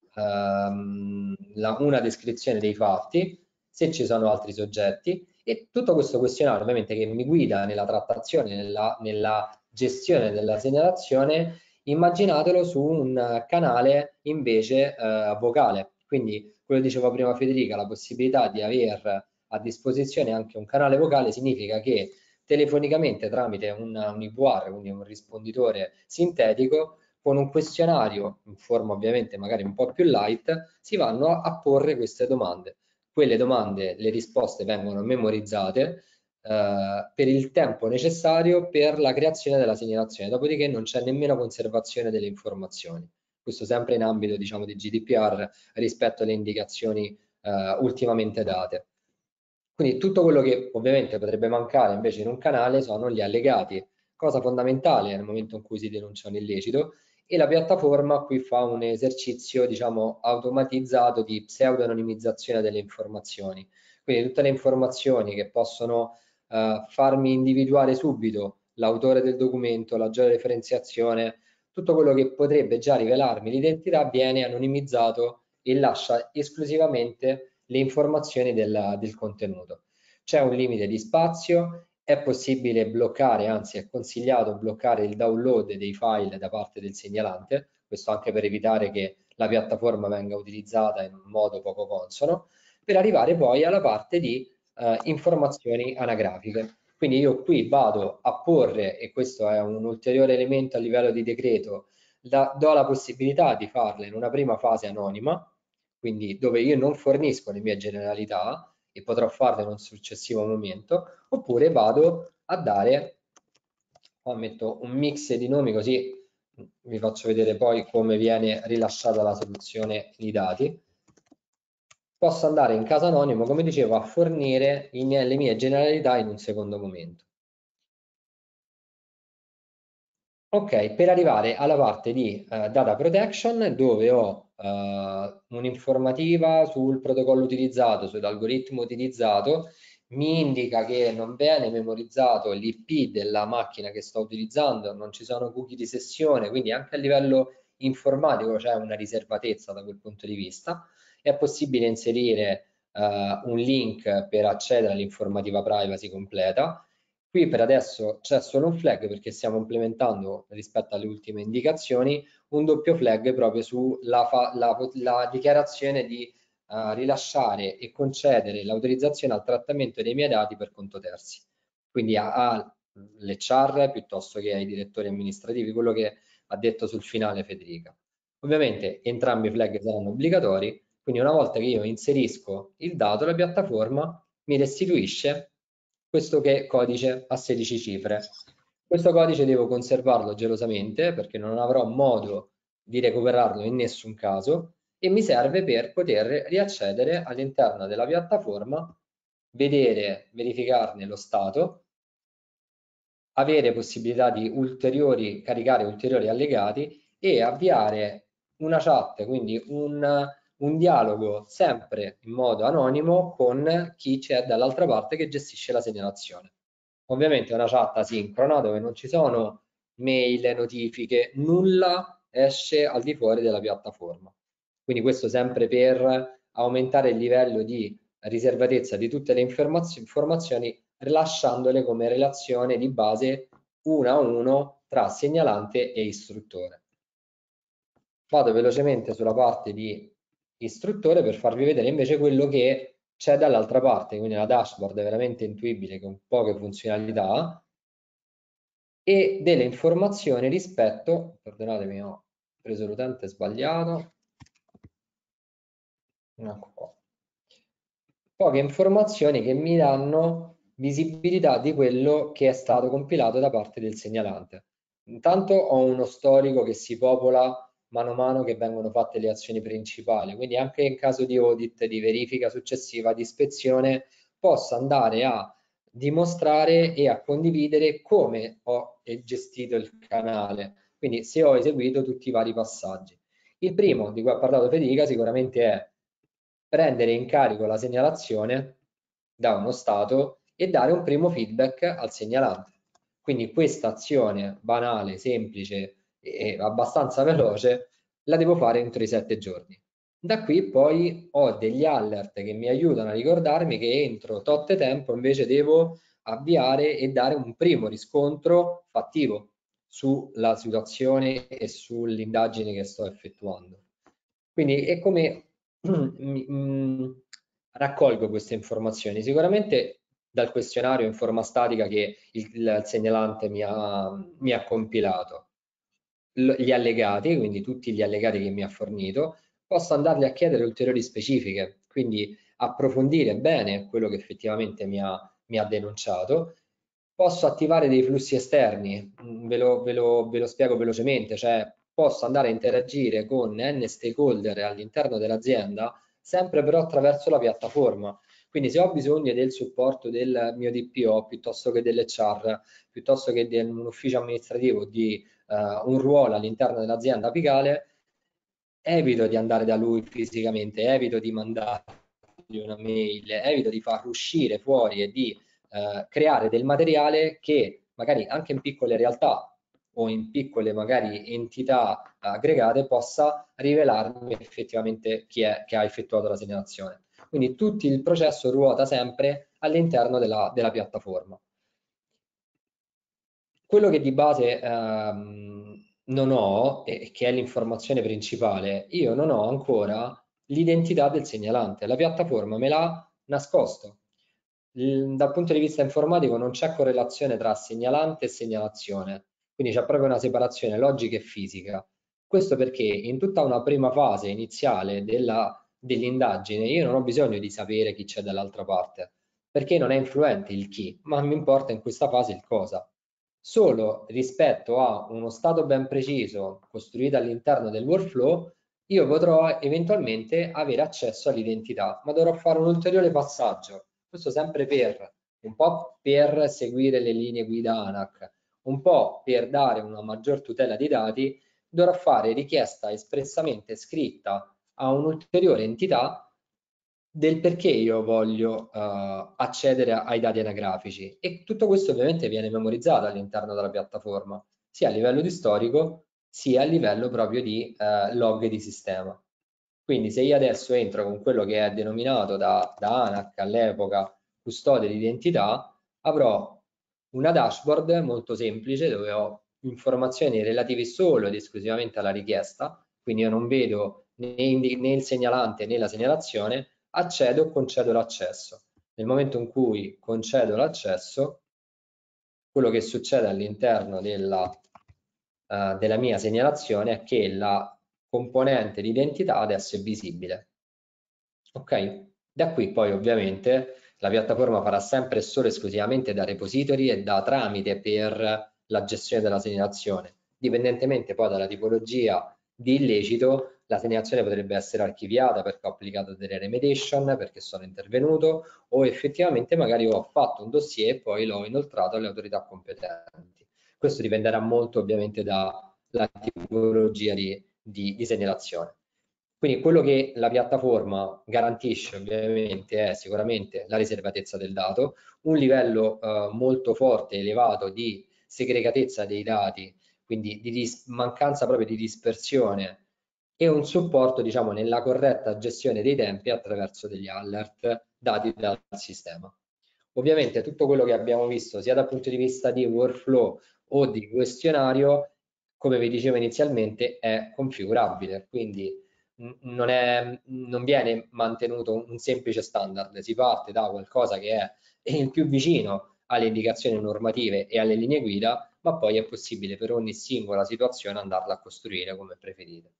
um, la, una descrizione dei fatti, se ci sono altri soggetti, e tutto questo questionario ovviamente che mi guida nella trattazione, nella, nella gestione della segnalazione. Immaginatelo su un canale invece eh, vocale, quindi quello che diceva prima Federica, la possibilità di avere a disposizione anche un canale vocale significa che telefonicamente tramite un, un I V R, quindi un risponditore sintetico, con un questionario in forma ovviamente magari un po' più light, si vanno a, a porre queste domande. Quelle domande, le risposte vengono memorizzate Uh, per il tempo necessario per la creazione della segnalazione, dopodiché non c'è nemmeno conservazione delle informazioni. Questo sempre in ambito, diciamo, di G D P R rispetto alle indicazioni uh, ultimamente date. Quindi tutto quello che ovviamente potrebbe mancare invece in un canale sono gli allegati, cosa fondamentale nel momento in cui si denuncia un illecito, e la piattaforma qui fa un esercizio, diciamo, automatizzato di pseudo-anonimizzazione delle informazioni. Quindi tutte le informazioni che possono Uh, farmi individuare subito l'autore del documento, la georeferenziazione, tutto quello che potrebbe già rivelarmi l'identità viene anonimizzato e lascia esclusivamente le informazioni del, del contenuto. C'è un limite di spazio, è possibile bloccare, anzi è consigliato bloccare il download dei file da parte del segnalante, questo anche per evitare che la piattaforma venga utilizzata in un modo poco consono, per arrivare poi alla parte di Uh, informazioni anagrafiche. Quindi io qui vado a porre, e questo è un ulteriore elemento a livello di decreto, la, do la possibilità di farle in una prima fase anonima, quindi dove io non fornisco le mie generalità e potrò farle in un successivo momento, oppure vado a dare, qua metto un mix di nomi così vi faccio vedere poi come viene rilasciata la soluzione di dati. Posso andare in caso anonimo, come dicevo, a fornire i miei, le mie generalità in un secondo momento. Ok, per arrivare alla parte di uh, data protection, dove ho uh, un'informativa sul protocollo utilizzato, sull'algoritmo utilizzato, mi indica che non viene memorizzato l'I P della macchina che sto utilizzando, non ci sono cookie di sessione, quindi anche a livello informatico c'è una riservatezza da quel punto di vista. È possibile inserire uh, un link per accedere all'informativa privacy completa. Qui per adesso c'è solo un flag perché stiamo implementando rispetto alle ultime indicazioni un doppio flag proprio sulla la, la dichiarazione di uh, rilasciare e concedere l'autorizzazione al trattamento dei miei dati per conto terzi. Quindi all'H R piuttosto che ai direttori amministrativi, quello che ha detto sul finale Federica. Ovviamente entrambi i flag saranno obbligatori, quindi una volta che io inserisco il dato, la piattaforma mi restituisce questo che è codice a sedici cifre. Questo codice devo conservarlo gelosamente perché non avrò modo di recuperarlo in nessun caso e mi serve per poter riaccedere all'interno della piattaforma, vedere, verificarne lo stato, avere possibilità di ulteriori, caricare ulteriori allegati e avviare una chat, quindi un, un dialogo sempre in modo anonimo con chi c'è dall'altra parte che gestisce la segnalazione. Ovviamente è una chat asincrona dove non ci sono mail, notifiche, nulla esce al di fuori della piattaforma. Quindi questo sempre per aumentare il livello di riservatezza di tutte le informazioni, rilasciandole come relazione di base uno a uno tra segnalante e istruttore. Vado velocemente sulla parte di istruttore per farvi vedere invece quello che c'è dall'altra parte, quindi la dashboard è veramente intuibile con poche funzionalità e delle informazioni rispetto, perdonatemi ho preso l'utente sbagliato, ecco qua. Poche informazioni che mi danno visibilità di quello che è stato compilato da parte del segnalante. Intanto ho uno storico che si popola mano a mano che vengono fatte le azioni principali, quindi anche in caso di audit, di verifica successiva, di ispezione, posso andare a dimostrare e a condividere come ho gestito il canale, quindi se ho eseguito tutti i vari passaggi. Il primo, di cui ha parlato Federica, sicuramente è prendere in carico la segnalazione da uno stato e dare un primo feedback al segnalante. Quindi questa azione banale, semplice e abbastanza veloce la devo fare entro i sette giorni. Da qui poi ho degli alert che mi aiutano a ricordarmi che entro tot tempo invece devo avviare e dare un primo riscontro fattivo sulla situazione e sull'indagine che sto effettuando. Quindi è come mh, raccolgo queste informazioni. Sicuramente dal questionario in forma statica che il, il segnalante mi ha, mi ha compilato, L gli allegati, quindi tutti gli allegati che mi ha fornito, posso andarli a chiedere ulteriori specifiche, quindi approfondire bene quello che effettivamente mi ha, mi ha denunciato. Posso attivare dei flussi esterni, ve lo, ve lo, ve lo spiego velocemente, cioè posso andare a interagire con n stakeholder all'interno dell'azienda, sempre però attraverso la piattaforma. Quindi se ho bisogno del supporto del mio D P O, piuttosto che dell'H R, piuttosto che di un ufficio amministrativo, di uh, un ruolo all'interno dell'azienda apicale, evito di andare da lui fisicamente, evito di mandargli una mail, evito di far uscire fuori e di uh, creare del materiale che magari anche in piccole realtà o in piccole magari entità aggregate possa rivelarmi effettivamente chi è che ha effettuato la segnalazione. Quindi tutto il processo ruota sempre all'interno della, della piattaforma. Quello che di base ehm, non ho, e che è l'informazione principale, io non ho ancora l'identità del segnalante. La piattaforma me l'ha nascosto. Il, dal punto di vista informatico non c'è correlazione tra segnalante e segnalazione, quindi c'è proprio una separazione logica e fisica. Questo perché in tutta una prima fase iniziale della, dell'indagine io non ho bisogno di sapere chi c'è dall'altra parte, perché non è influente il chi, ma mi importa in questa fase il cosa. Solo rispetto a uno stato ben preciso costruito all'interno del workflow, io potrò eventualmente avere accesso all'identità, ma dovrò fare un ulteriore passaggio. Questo sempre per un po' per seguire le linee guida ANAC, un po' per dare una maggior tutela dei dati, dovrò fare richiesta espressamente scritta a un'ulteriore entità del perché io voglio uh, accedere ai dati anagrafici, e tutto questo ovviamente viene memorizzato all'interno della piattaforma, sia a livello di storico sia a livello proprio di uh, log di sistema. Quindi se io adesso entro con quello che è denominato da, da ANAC all'epoca custode di identità, avrò una dashboard molto semplice dove ho informazioni relative solo ed esclusivamente alla richiesta, quindi io non vedo né, né il segnalante né la segnalazione, accedo o concedo l'accesso. Nel momento in cui concedo l'accesso, quello che succede all'interno della, uh, della mia segnalazione è che la componente di identità adesso è visibile. Ok? Da qui poi ovviamente la piattaforma farà sempre e solo esclusivamente da repository e da tramite per la gestione della segnalazione. Dipendentemente poi dalla tipologia di illecito, la segnalazione potrebbe essere archiviata perché ho applicato delle remediation, perché sono intervenuto, o effettivamente magari ho fatto un dossier e poi l'ho inoltrato alle autorità competenti. Questo dipenderà molto ovviamente dalla tipologia di, di, di segnalazione. Quindi quello che la piattaforma garantisce ovviamente è sicuramente la riservatezza del dato, un livello eh, molto forte e elevato di segregatezza dei dati, quindi di mancanza proprio di dispersione, e un supporto, diciamo, nella corretta gestione dei tempi attraverso degli alert dati dal sistema. Ovviamente tutto quello che abbiamo visto sia dal punto di vista di workflow o di questionario, come vi dicevo inizialmente, è configurabile, quindi non, è, non viene mantenuto un semplice standard, si parte da qualcosa che è il più vicino alle indicazioni normative e alle linee guida, ma poi è possibile per ogni singola situazione andarla a costruire come preferite.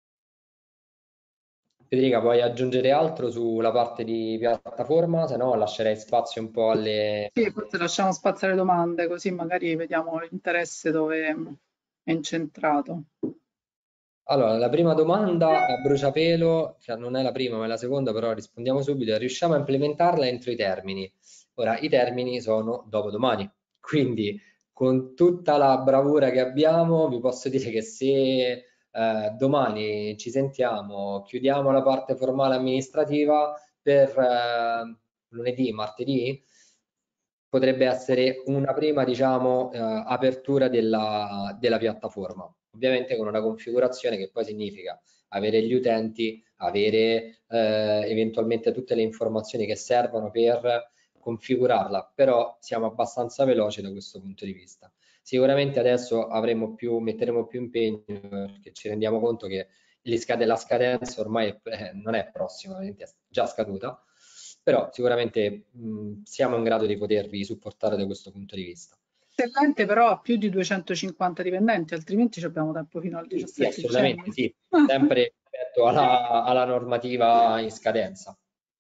Federica, vuoi aggiungere altro sulla parte di piattaforma? Se no lascerei spazio un po' alle... Sì, forse lasciamo spazio alle domande, così magari vediamo l'interesse dove è incentrato. Allora, la prima domanda a bruciapelo, cioè non è la prima ma è la seconda, però rispondiamo subito: riusciamo a implementarla entro i termini? Ora, i termini sono dopodomani, quindi con tutta la bravura che abbiamo vi posso dire che se eh, domani ci sentiamo, chiudiamo la parte formale amministrativa per eh, lunedì, martedì, potrebbe essere una prima, diciamo, eh, apertura della, della piattaforma, ovviamente con una configurazione che poi significa avere gli utenti, avere eh, eventualmente tutte le informazioni che servono per configurarla, però siamo abbastanza veloci da questo punto di vista. Sicuramente adesso avremo più, metteremo più impegno perché ci rendiamo conto che la scadenza ormai è, non è prossima, è già scaduta, però sicuramente mh, siamo in grado di potervi supportare da questo punto di vista. Se l'ente però ha più di duecentocinquanta dipendenti, altrimenti abbiamo tempo fino al Sì, sì, diciassette assolutamente dicembre. sì, sempre rispetto alla, alla normativa in scadenza.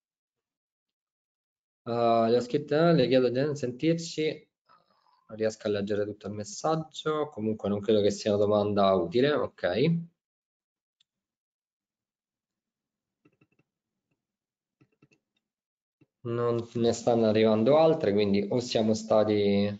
Uh, le ho scritte, le chiedo di sentirci, non riesco a leggere tutto il messaggio, comunque non credo che sia una domanda utile, ok. Non ne stanno arrivando altre, quindi o siamo stati...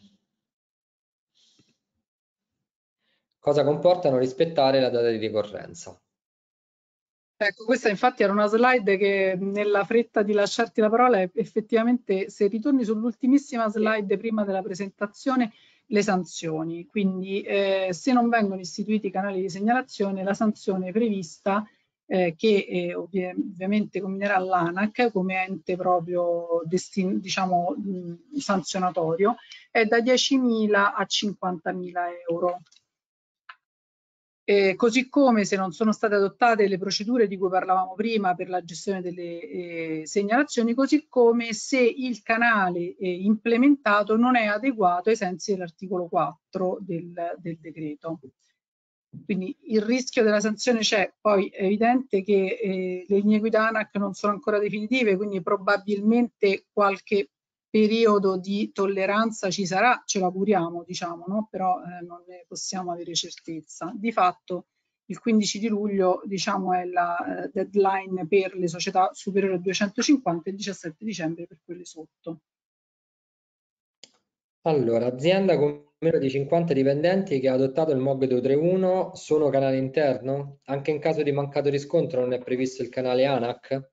Cosa comporta non rispettare la data di ricorrenza? Ecco, questa infatti era una slide che nella fretta di lasciarti la parola, effettivamente se ritorni sull'ultimissima slide prima della presentazione, le sanzioni. Quindi eh, se non vengono istituiti i canali di segnalazione, la sanzione prevista eh, che eh, ovvi ovviamente combinerà l'ANAC come ente proprio diciamo, mh, sanzionatorio, è da diecimila a cinquantamila euro. Eh, così come se non sono state adottate le procedure di cui parlavamo prima per la gestione delle eh, segnalazioni, così come se il canale eh, implementato non è adeguato ai sensi dell'articolo quattro del, del decreto. Quindi il rischio della sanzione c'è, poi è evidente che eh, le linee guida ANAC non sono ancora definitive, quindi probabilmente qualche periodo di tolleranza ci sarà, ce l'auguriamo, diciamo, no? Però eh, non ne possiamo avere certezza. Di fatto il quindici di luglio, diciamo, è la eh, deadline per le società superiori a duecentocinquanta e il diciassette dicembre per quelle sotto. Allora, azienda con meno di cinquanta dipendenti che ha adottato il M O G duecentotrentuno, sono canale interno? Anche in caso di mancato riscontro non è previsto il canale ANAC?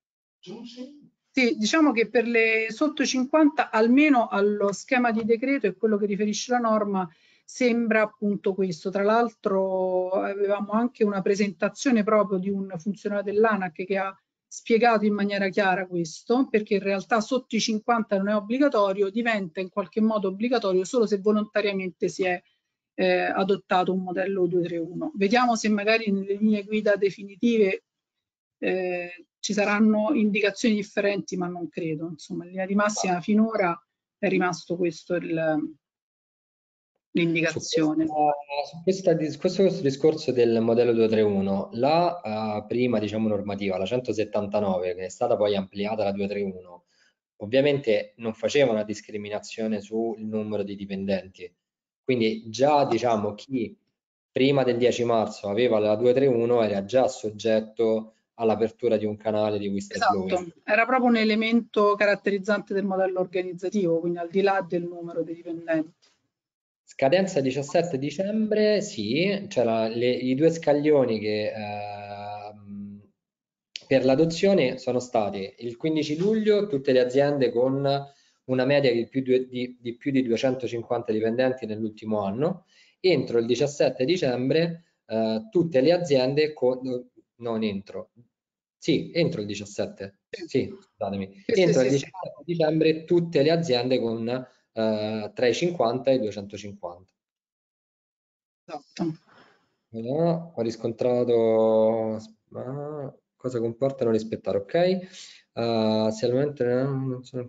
Sì, diciamo che per le sotto cinquanta, almeno allo schema di decreto e quello che riferisce la norma, sembra appunto questo. Tra l'altro avevamo anche una presentazione proprio di un funzionario dell'ANAC che ha spiegato in maniera chiara questo, perché in realtà sotto i cinquanta non è obbligatorio, diventa in qualche modo obbligatorio solo se volontariamente si è eh, adottato un modello duecentotrentuno. Vediamo se magari nelle linee guida definitive eh, ci saranno indicazioni differenti, ma non credo. Insomma, in linea di massima finora è rimasto questo l'indicazione. Su, questa, su questo, questo discorso del modello duecentotrentuno, la uh, prima diciamo, normativa, la centosettantanove, che è stata poi ampliata la duecentotrentuno, ovviamente non faceva una discriminazione sul numero di dipendenti. Quindi già diciamo chi prima del dieci marzo aveva la duecentotrentuno era già soggetto all'apertura di un canale di whistleblowing. Esatto, era proprio un elemento caratterizzante del modello organizzativo, quindi al di là del numero dei dipendenti. Scadenza diciassette dicembre, sì, c'erano i due scaglioni che eh, per l'adozione sono stati il quindici luglio tutte le aziende con una media di più di, di, più di duecentocinquanta dipendenti nell'ultimo anno, entro il diciassette dicembre eh, tutte le aziende con, non entro, sì, entro il diciassette, sì, scusatemi, Sì, entro sì, il sì, diciassette dicembre tutte le aziende con eh, tra i cinquanta e i duecentocinquanta. esatto. No, ho riscontrato ah, cosa comporta non rispettare, ok? Uh, se al momento non sono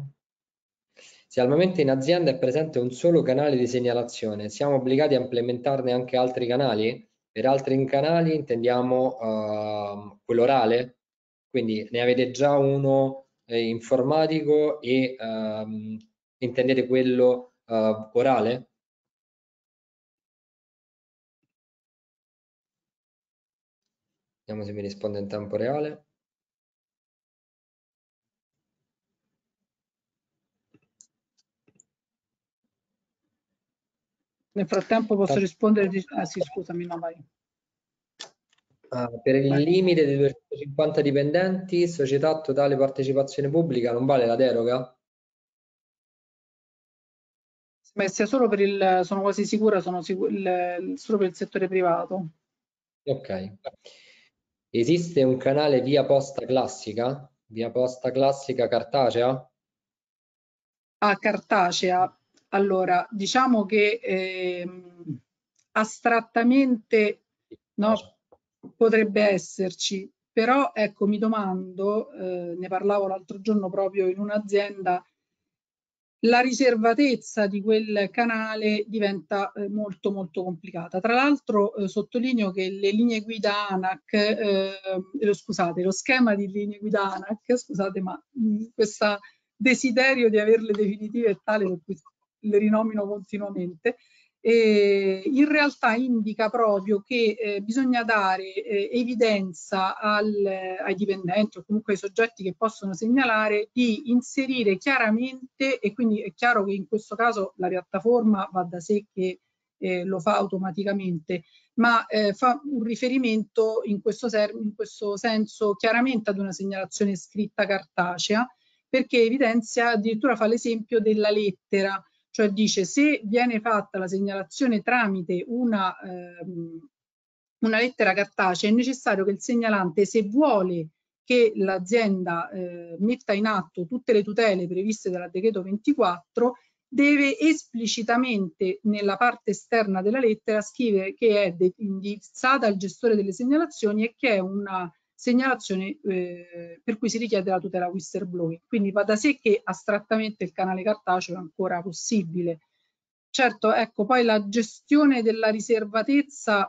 se al momento in azienda è presente un solo canale di segnalazione, siamo obbligati a implementarne anche altri canali? Per altri canali intendiamo uh, quello orale, quindi ne avete già uno eh, informatico e um, intendete quello uh, orale? Vediamo se mi risponde in tempo reale. Nel frattempo posso rispondere di... Ah sì, scusami, no, vai. Ah, per il limite dei duecentocinquanta dipendenti, società totale partecipazione pubblica, non vale la deroga? Beh, sia solo per il, sono quasi sicura, sono sicu- il- solo per il settore privato. Ok. Esiste un canale via posta classica? Via posta classica cartacea? A cartacea, allora, diciamo che ehm, astrattamente Cartacea. no, potrebbe esserci, però ecco, mi domando, eh, ne parlavo l'altro giorno proprio in un'azienda, la riservatezza di quel canale diventa eh, molto molto complicata. Tra l'altro eh, sottolineo che le linee guida ANAC, eh, lo, scusate, lo schema di linee guida ANAC, scusate, ma questo desiderio di averle definitive è tale per cui le rinomino continuamente, eh, in realtà indica proprio che eh, bisogna dare eh, evidenza al, ai dipendenti o comunque ai soggetti che possono segnalare di inserire chiaramente, e quindi è chiaro che in questo caso la piattaforma va da sé che eh, lo fa automaticamente, ma eh, fa un riferimento in questo, in questo senso chiaramente ad una segnalazione scritta cartacea, perché evidenzia, addirittura fa l'esempio della lettera, cioè dice se viene fatta la segnalazione tramite una, ehm, una lettera cartacea, è necessario che il segnalante, se vuole che l'azienda eh, metta in atto tutte le tutele previste dal decreto ventiquattro, deve esplicitamente nella parte esterna della lettera scrivere che è indirizzata al gestore delle segnalazioni e che è una segnalazione eh, per cui si richiede la tutela whistleblowing. Quindi va da sé che astrattamente il canale cartaceo è ancora possibile. Certo, ecco, poi la gestione della riservatezza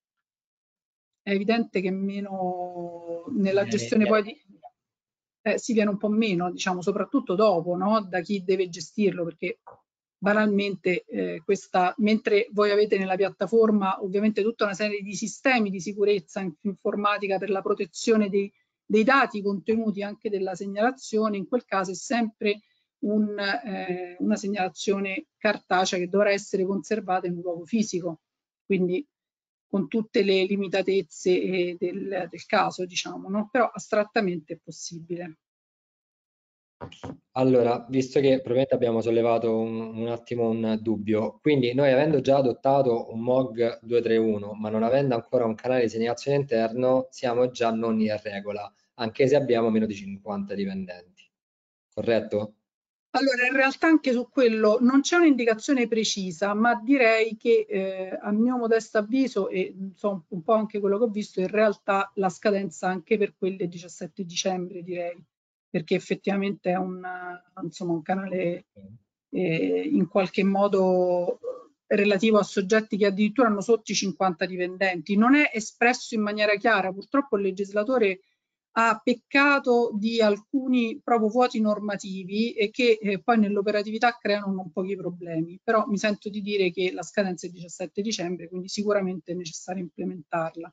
è evidente che meno nella gestione poi di, eh, si viene un po' meno, diciamo, soprattutto dopo, no? Da chi deve gestirlo, perché banalmente eh, questa, mentre voi avete nella piattaforma ovviamente tutta una serie di sistemi di sicurezza informatica per la protezione dei, dei dati contenuti anche della segnalazione, in quel caso è sempre un, eh, una segnalazione cartacea che dovrà essere conservata in un luogo fisico, quindi con tutte le limitatezze del, del caso, diciamo, no? Però astrattamente è possibile. Allora, visto che probabilmente abbiamo sollevato un, un attimo un dubbio, quindi noi avendo già adottato un M O G duecentotrentuno, ma non avendo ancora un canale di segnalazione interno, siamo già non in regola, anche se abbiamo meno di cinquanta dipendenti. Corretto? Allora, in realtà anche su quello non c'è un'indicazione precisa, ma direi che eh, a mio modesto avviso, e so un po' anche quello che ho visto, in realtà la scadenza anche per quelle il diciassette dicembre, direi, perché effettivamente è un, insomma, un canale eh, in qualche modo relativo a soggetti che addirittura hanno sotto i cinquanta dipendenti. Non è espresso in maniera chiara, purtroppo il legislatore ha peccato di alcuni proprio vuoti normativi e che eh, poi nell'operatività creano non pochi problemi, però mi sento di dire che la scadenza è il diciassette dicembre, quindi sicuramente è necessario implementarla.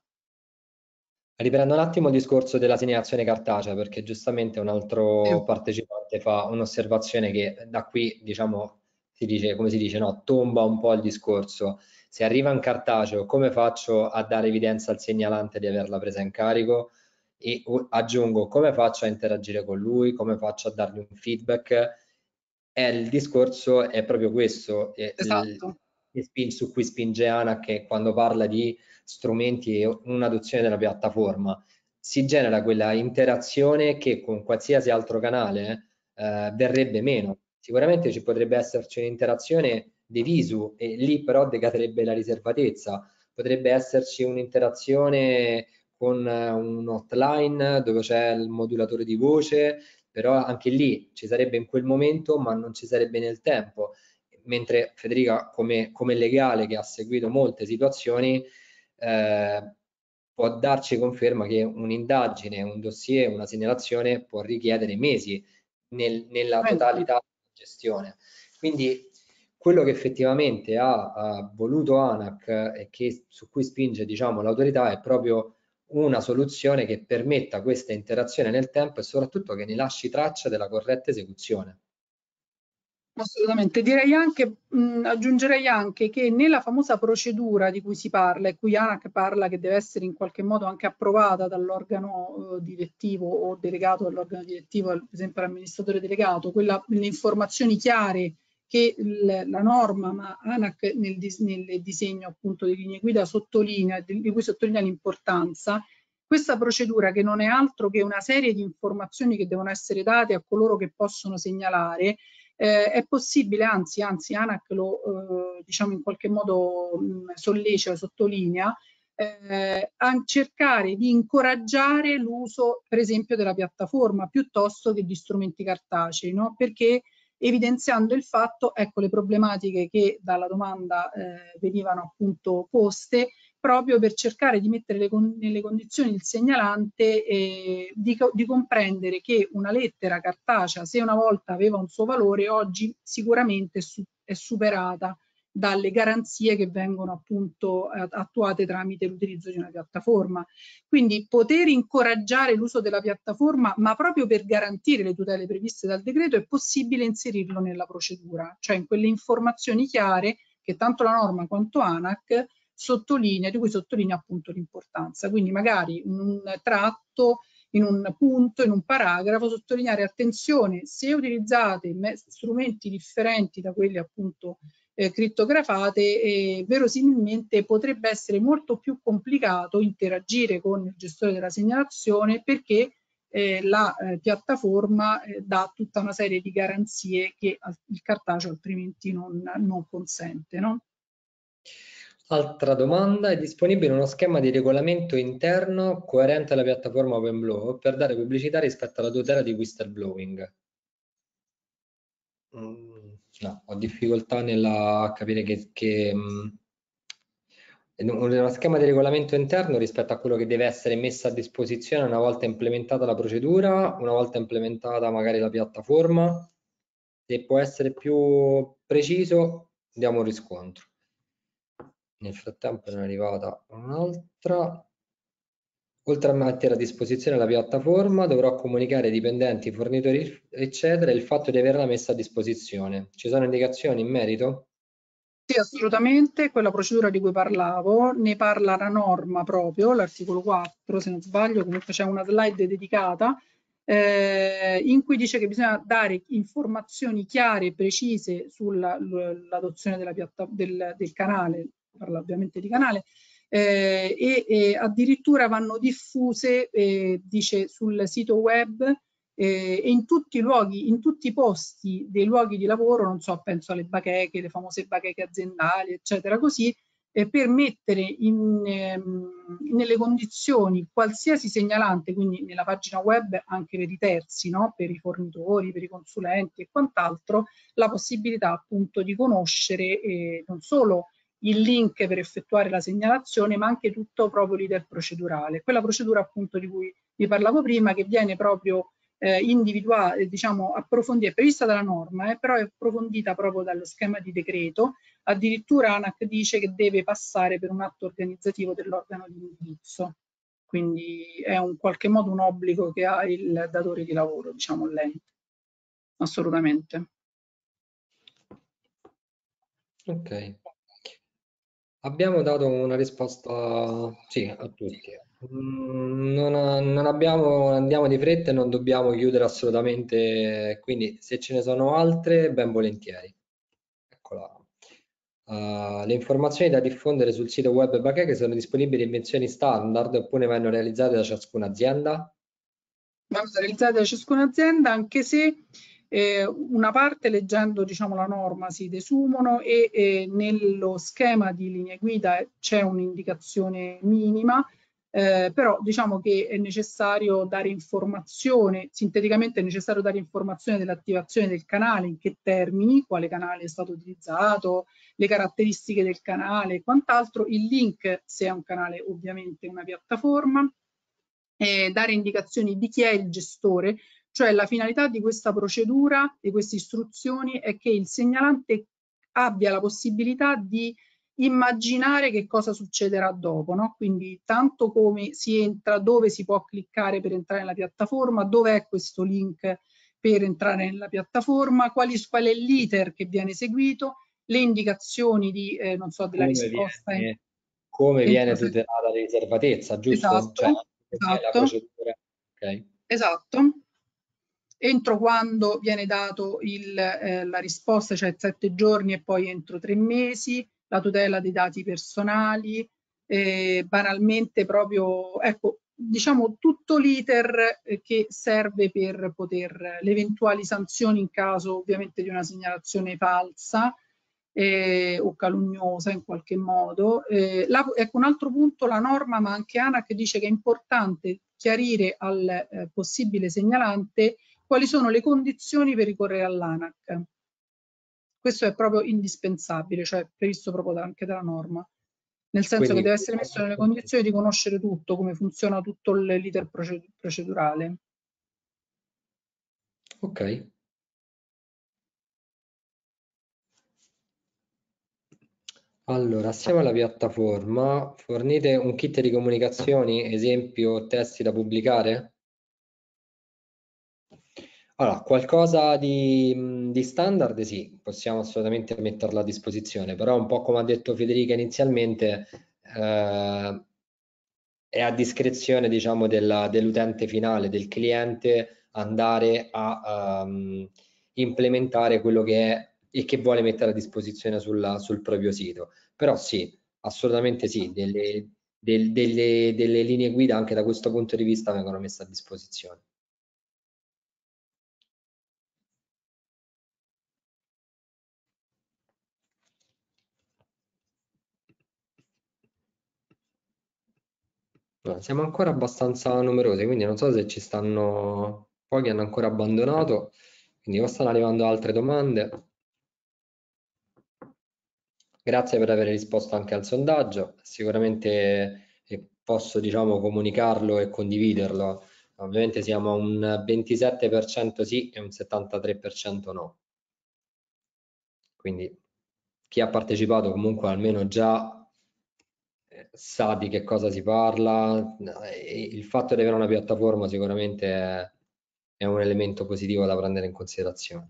Riprendo un attimo il discorso della segnalazione cartacea, perché giustamente un altro Sì. partecipante fa un'osservazione che da qui, diciamo, si dice, come si dice, no, tomba un po' il discorso. Se arriva in cartaceo, come faccio a dare evidenza al segnalante di averla presa in carico? E aggiungo, come faccio a interagire con lui? Come faccio a dargli un feedback? E il discorso è proprio questo, il, Esatto. il su cui spinge ANAC quando parla di strumenti e un'adozione della piattaforma. Si genera quella interazione che con qualsiasi altro canale eh, verrebbe meno. Sicuramente ci potrebbe esserci un'interazione di visu e lì però decadrebbe la riservatezza. Potrebbe esserci un'interazione con un hotline dove c'è il modulatore di voce, però anche lì ci sarebbe in quel momento, ma non ci sarebbe nel tempo. Mentre Federica, come, come legale che ha seguito molte situazioni, eh, può darci conferma che un'indagine, un dossier, una segnalazione può richiedere mesi nel, nella totalità della gestione. Quindi quello che effettivamente ha, ha voluto ANAC e che, su cui spinge diciamo, l'autorità è proprio una soluzione che permetta questa interazione nel tempo e soprattutto che ne lasci traccia della corretta esecuzione. Assolutamente, direi anche, mh, aggiungerei anche che nella famosa procedura di cui si parla e cui ANAC parla che deve essere in qualche modo anche approvata dall'organo eh, direttivo o delegato dall'organo direttivo, per esempio l'amministratore delegato, quella, le informazioni chiare che il, la norma, ma ANAC nel, nel disegno appunto di linee guida sottolinea, di, di cui sottolinea l'importanza. Questa procedura, che non è altro che una serie di informazioni che devono essere date a coloro che possono segnalare, eh, è possibile, anzi, anzi ANAC lo eh, diciamo in qualche modo mh, sollecita, sottolinea, eh, a cercare di incoraggiare l'uso per esempio della piattaforma piuttosto che di strumenti cartacei, no? Perché evidenziando il fatto, ecco, le problematiche che dalla domanda eh, venivano appunto poste, proprio per cercare di mettere le con, nelle condizioni il segnalante eh, di, di comprendere che una lettera cartacea, se una volta aveva un suo valore, oggi sicuramente è, su, è superata dalle garanzie che vengono appunto attuate tramite l'utilizzo di una piattaforma. Quindi poter incoraggiare l'uso della piattaforma, ma proprio per garantire le tutele previste dal decreto, è possibile inserirlo nella procedura, cioè in quelle informazioni chiare che tanto la norma quanto ANAC sottolinea, di cui sottolinea appunto l'importanza. Quindi magari in un tratto, in un punto, in un paragrafo, sottolineare attenzione, se utilizzate strumenti differenti da quelli appunto eh, crittografate, eh, verosimilmente potrebbe essere molto più complicato interagire con il gestore della segnalazione, perché eh, la eh, piattaforma eh, dà tutta una serie di garanzie che il cartaceo altrimenti non, non consente, no? Altra domanda: è disponibile uno schema di regolamento interno coerente alla piattaforma OpenBlow per dare pubblicità rispetto alla tutela di whistleblowing? Mm, no, ho difficoltà nella capire che, che mh, uno schema di regolamento interno rispetto a quello che deve essere messo a disposizione una volta implementata la procedura, una volta implementata magari la piattaforma. Se può essere più preciso, diamo un riscontro. Nel frattempo ne è arrivata un'altra. Oltre a mettere a disposizione la piattaforma, dovrò comunicare ai dipendenti, fornitori, eccetera, il fatto di averla messa a disposizione. Ci sono indicazioni in merito? Sì, assolutamente, quella procedura di cui parlavo, ne parla la norma proprio, l'articolo quattro, se non sbaglio, comunque c'è una slide dedicata, eh, in cui dice che bisogna dare informazioni chiare e precise sull'adozione della piatta, del, del canale, parla ovviamente di canale, eh, e, e addirittura vanno diffuse, eh, dice, sul sito web eh, e in tutti i luoghi, in tutti i posti dei luoghi di lavoro, non so, penso alle bacheche, le famose bacheche aziendali, eccetera, così, eh, per mettere in, ehm, nelle condizioni qualsiasi segnalante, quindi nella pagina web anche per i terzi, no? Per i fornitori, per i consulenti e quant'altro, la possibilità appunto di conoscere eh, non solo il link per effettuare la segnalazione, ma anche tutto proprio l'iter procedurale. Quella procedura appunto di cui vi parlavo prima, che viene proprio eh, individuata, diciamo, approfondita, è prevista dalla norma, eh, però è approfondita proprio dallo schema di decreto. Addirittura ANAC dice che deve passare per un atto organizzativo dell'organo di indirizzo. Quindi è in qualche modo un obbligo che ha il datore di lavoro, diciamo l'ente. Assolutamente. Ok. Abbiamo dato una risposta sì a tutti. Mm, Non, non abbiamo, andiamo di fretta e non dobbiamo chiudere assolutamente, quindi se ce ne sono altre, ben volentieri. Eccola. Uh, le informazioni da diffondere sul sito web Bacheche sono disponibili in versioni standard oppure vanno realizzate da ciascuna azienda? Vanno realizzate da ciascuna azienda, anche se eh, una parte, leggendo diciamo, la norma, si desumono e eh, nello schema di linee guida c'è un'indicazione minima, eh, però diciamo che è necessario dare informazione, sinteticamente è necessario dare informazione dell'attivazione del canale, in che termini, quale canale è stato utilizzato, le caratteristiche del canale e quant'altro, il link se è un canale ovviamente una piattaforma, eh, dare indicazioni di chi è il gestore, cioè la finalità di questa procedura, di queste istruzioni, è che il segnalante abbia la possibilità di immaginare che cosa succederà dopo, no? Quindi tanto come si entra, dove si può cliccare per entrare nella piattaforma, dove è questo link per entrare nella piattaforma, quali, qual è l'iter che viene seguito, le indicazioni di, eh, non so, della come risposta. Viene, in, come viene se... tutelata la riservatezza, giusto? Esatto, Cioè, la esatto, procedura. Okay. esatto. Entro quando viene dato il, eh, la risposta, cioè sette giorni e poi entro tre mesi, la tutela dei dati personali, eh, banalmente proprio, ecco, diciamo tutto l'iter che serve per poter, le eventuali sanzioni in caso ovviamente di una segnalazione falsa eh, o calunnosa in qualche modo. Eh, la, ecco, un altro punto, la norma, ma anche ANAC dice che è importante chiarire al eh, possibile segnalante quali sono le condizioni per ricorrere all'ANAC. Questo è proprio indispensabile, cioè previsto proprio anche dalla norma, nel senso Quindi, che deve essere messo nelle condizioni di conoscere tutto, come funziona tutto l'iter procedurale. ok. Allora, assieme alla piattaforma, fornite un kit di comunicazioni, esempio testi da pubblicare? Allora, qualcosa di, di standard sì, possiamo assolutamente metterlo a disposizione, però un po' come ha detto Federica inizialmente, eh, è a discrezione, diciamo, dell'utente finale, del cliente, andare a um, implementare quello che è e che vuole mettere a disposizione sulla, sul proprio sito. Però sì, assolutamente sì, delle, del, delle, delle linee guida anche da questo punto di vista vengono messe a disposizione. No, siamo ancora abbastanza numerosi, quindi non so se ci stanno, pochi hanno ancora abbandonato, quindi o stanno arrivando altre domande. Grazie per aver risposto anche al sondaggio, sicuramente eh, posso, diciamo, comunicarlo e condividerlo. Ovviamente siamo a un ventisette per cento sì e un settantatré per cento no. Quindi chi ha partecipato comunque almeno già sa di che cosa si parla. Il fatto di avere una piattaforma sicuramente è, è un elemento positivo da prendere in considerazione.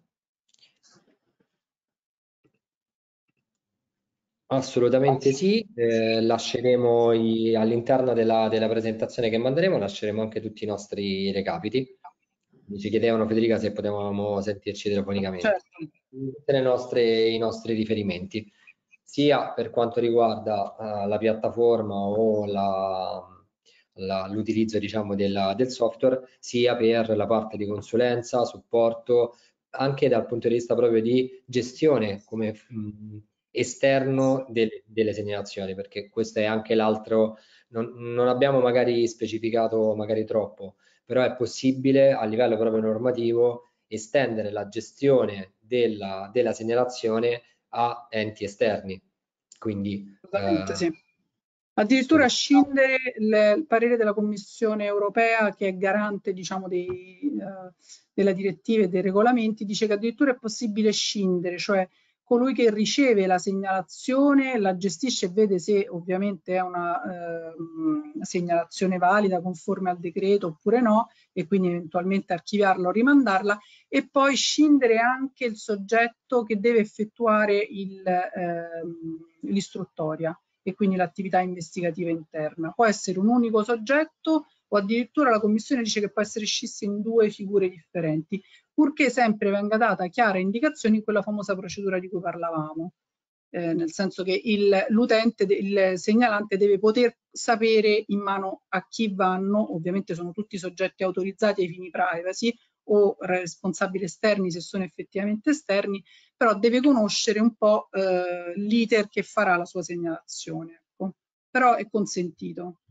Assolutamente sì, eh, lasceremo all'interno della, della presentazione che manderemo, lasceremo anche tutti i nostri recapiti. Ci chiedevano, Federica, se potevamo sentirci telefonicamente. Certo. Tutti le nostre, i nostri riferimenti, sia per quanto riguarda uh, la piattaforma o l'utilizzo, diciamo, della, del software, sia per la parte di consulenza, supporto, anche dal punto di vista proprio di gestione come mh, esterno delle, delle segnalazioni, perché questo è anche l'altro, non, non abbiamo magari specificato magari troppo, però è possibile a livello proprio normativo estendere la gestione della, della segnalazione a enti esterni. Quindi Assolutamente eh, sì. Addirittura scindere il, il parere della Commissione europea, che è garante, diciamo, dei, uh, della direttiva e dei regolamenti, dice che addirittura è possibile scindere, cioè colui che riceve la segnalazione la gestisce e vede se ovviamente è una uh, segnalazione valida, conforme al decreto oppure no, e quindi eventualmente archiviarla o rimandarla, e poi scindere anche il soggetto che deve effettuare uh, l'istruttoria e quindi l'attività investigativa interna. Può essere un unico soggetto o addirittura la Commissione dice che può essere scissa in due figure differenti, purché sempre venga data chiara indicazione in quella famosa procedura di cui parlavamo. Eh, nel senso che l'utente, il segnalante deve poter sapere in mano a chi vanno, ovviamente sono tutti soggetti autorizzati ai fini privacy o responsabili esterni se sono effettivamente esterni, però deve conoscere un po' eh, l'iter che farà la sua segnalazione. Ecco. Però è consentito.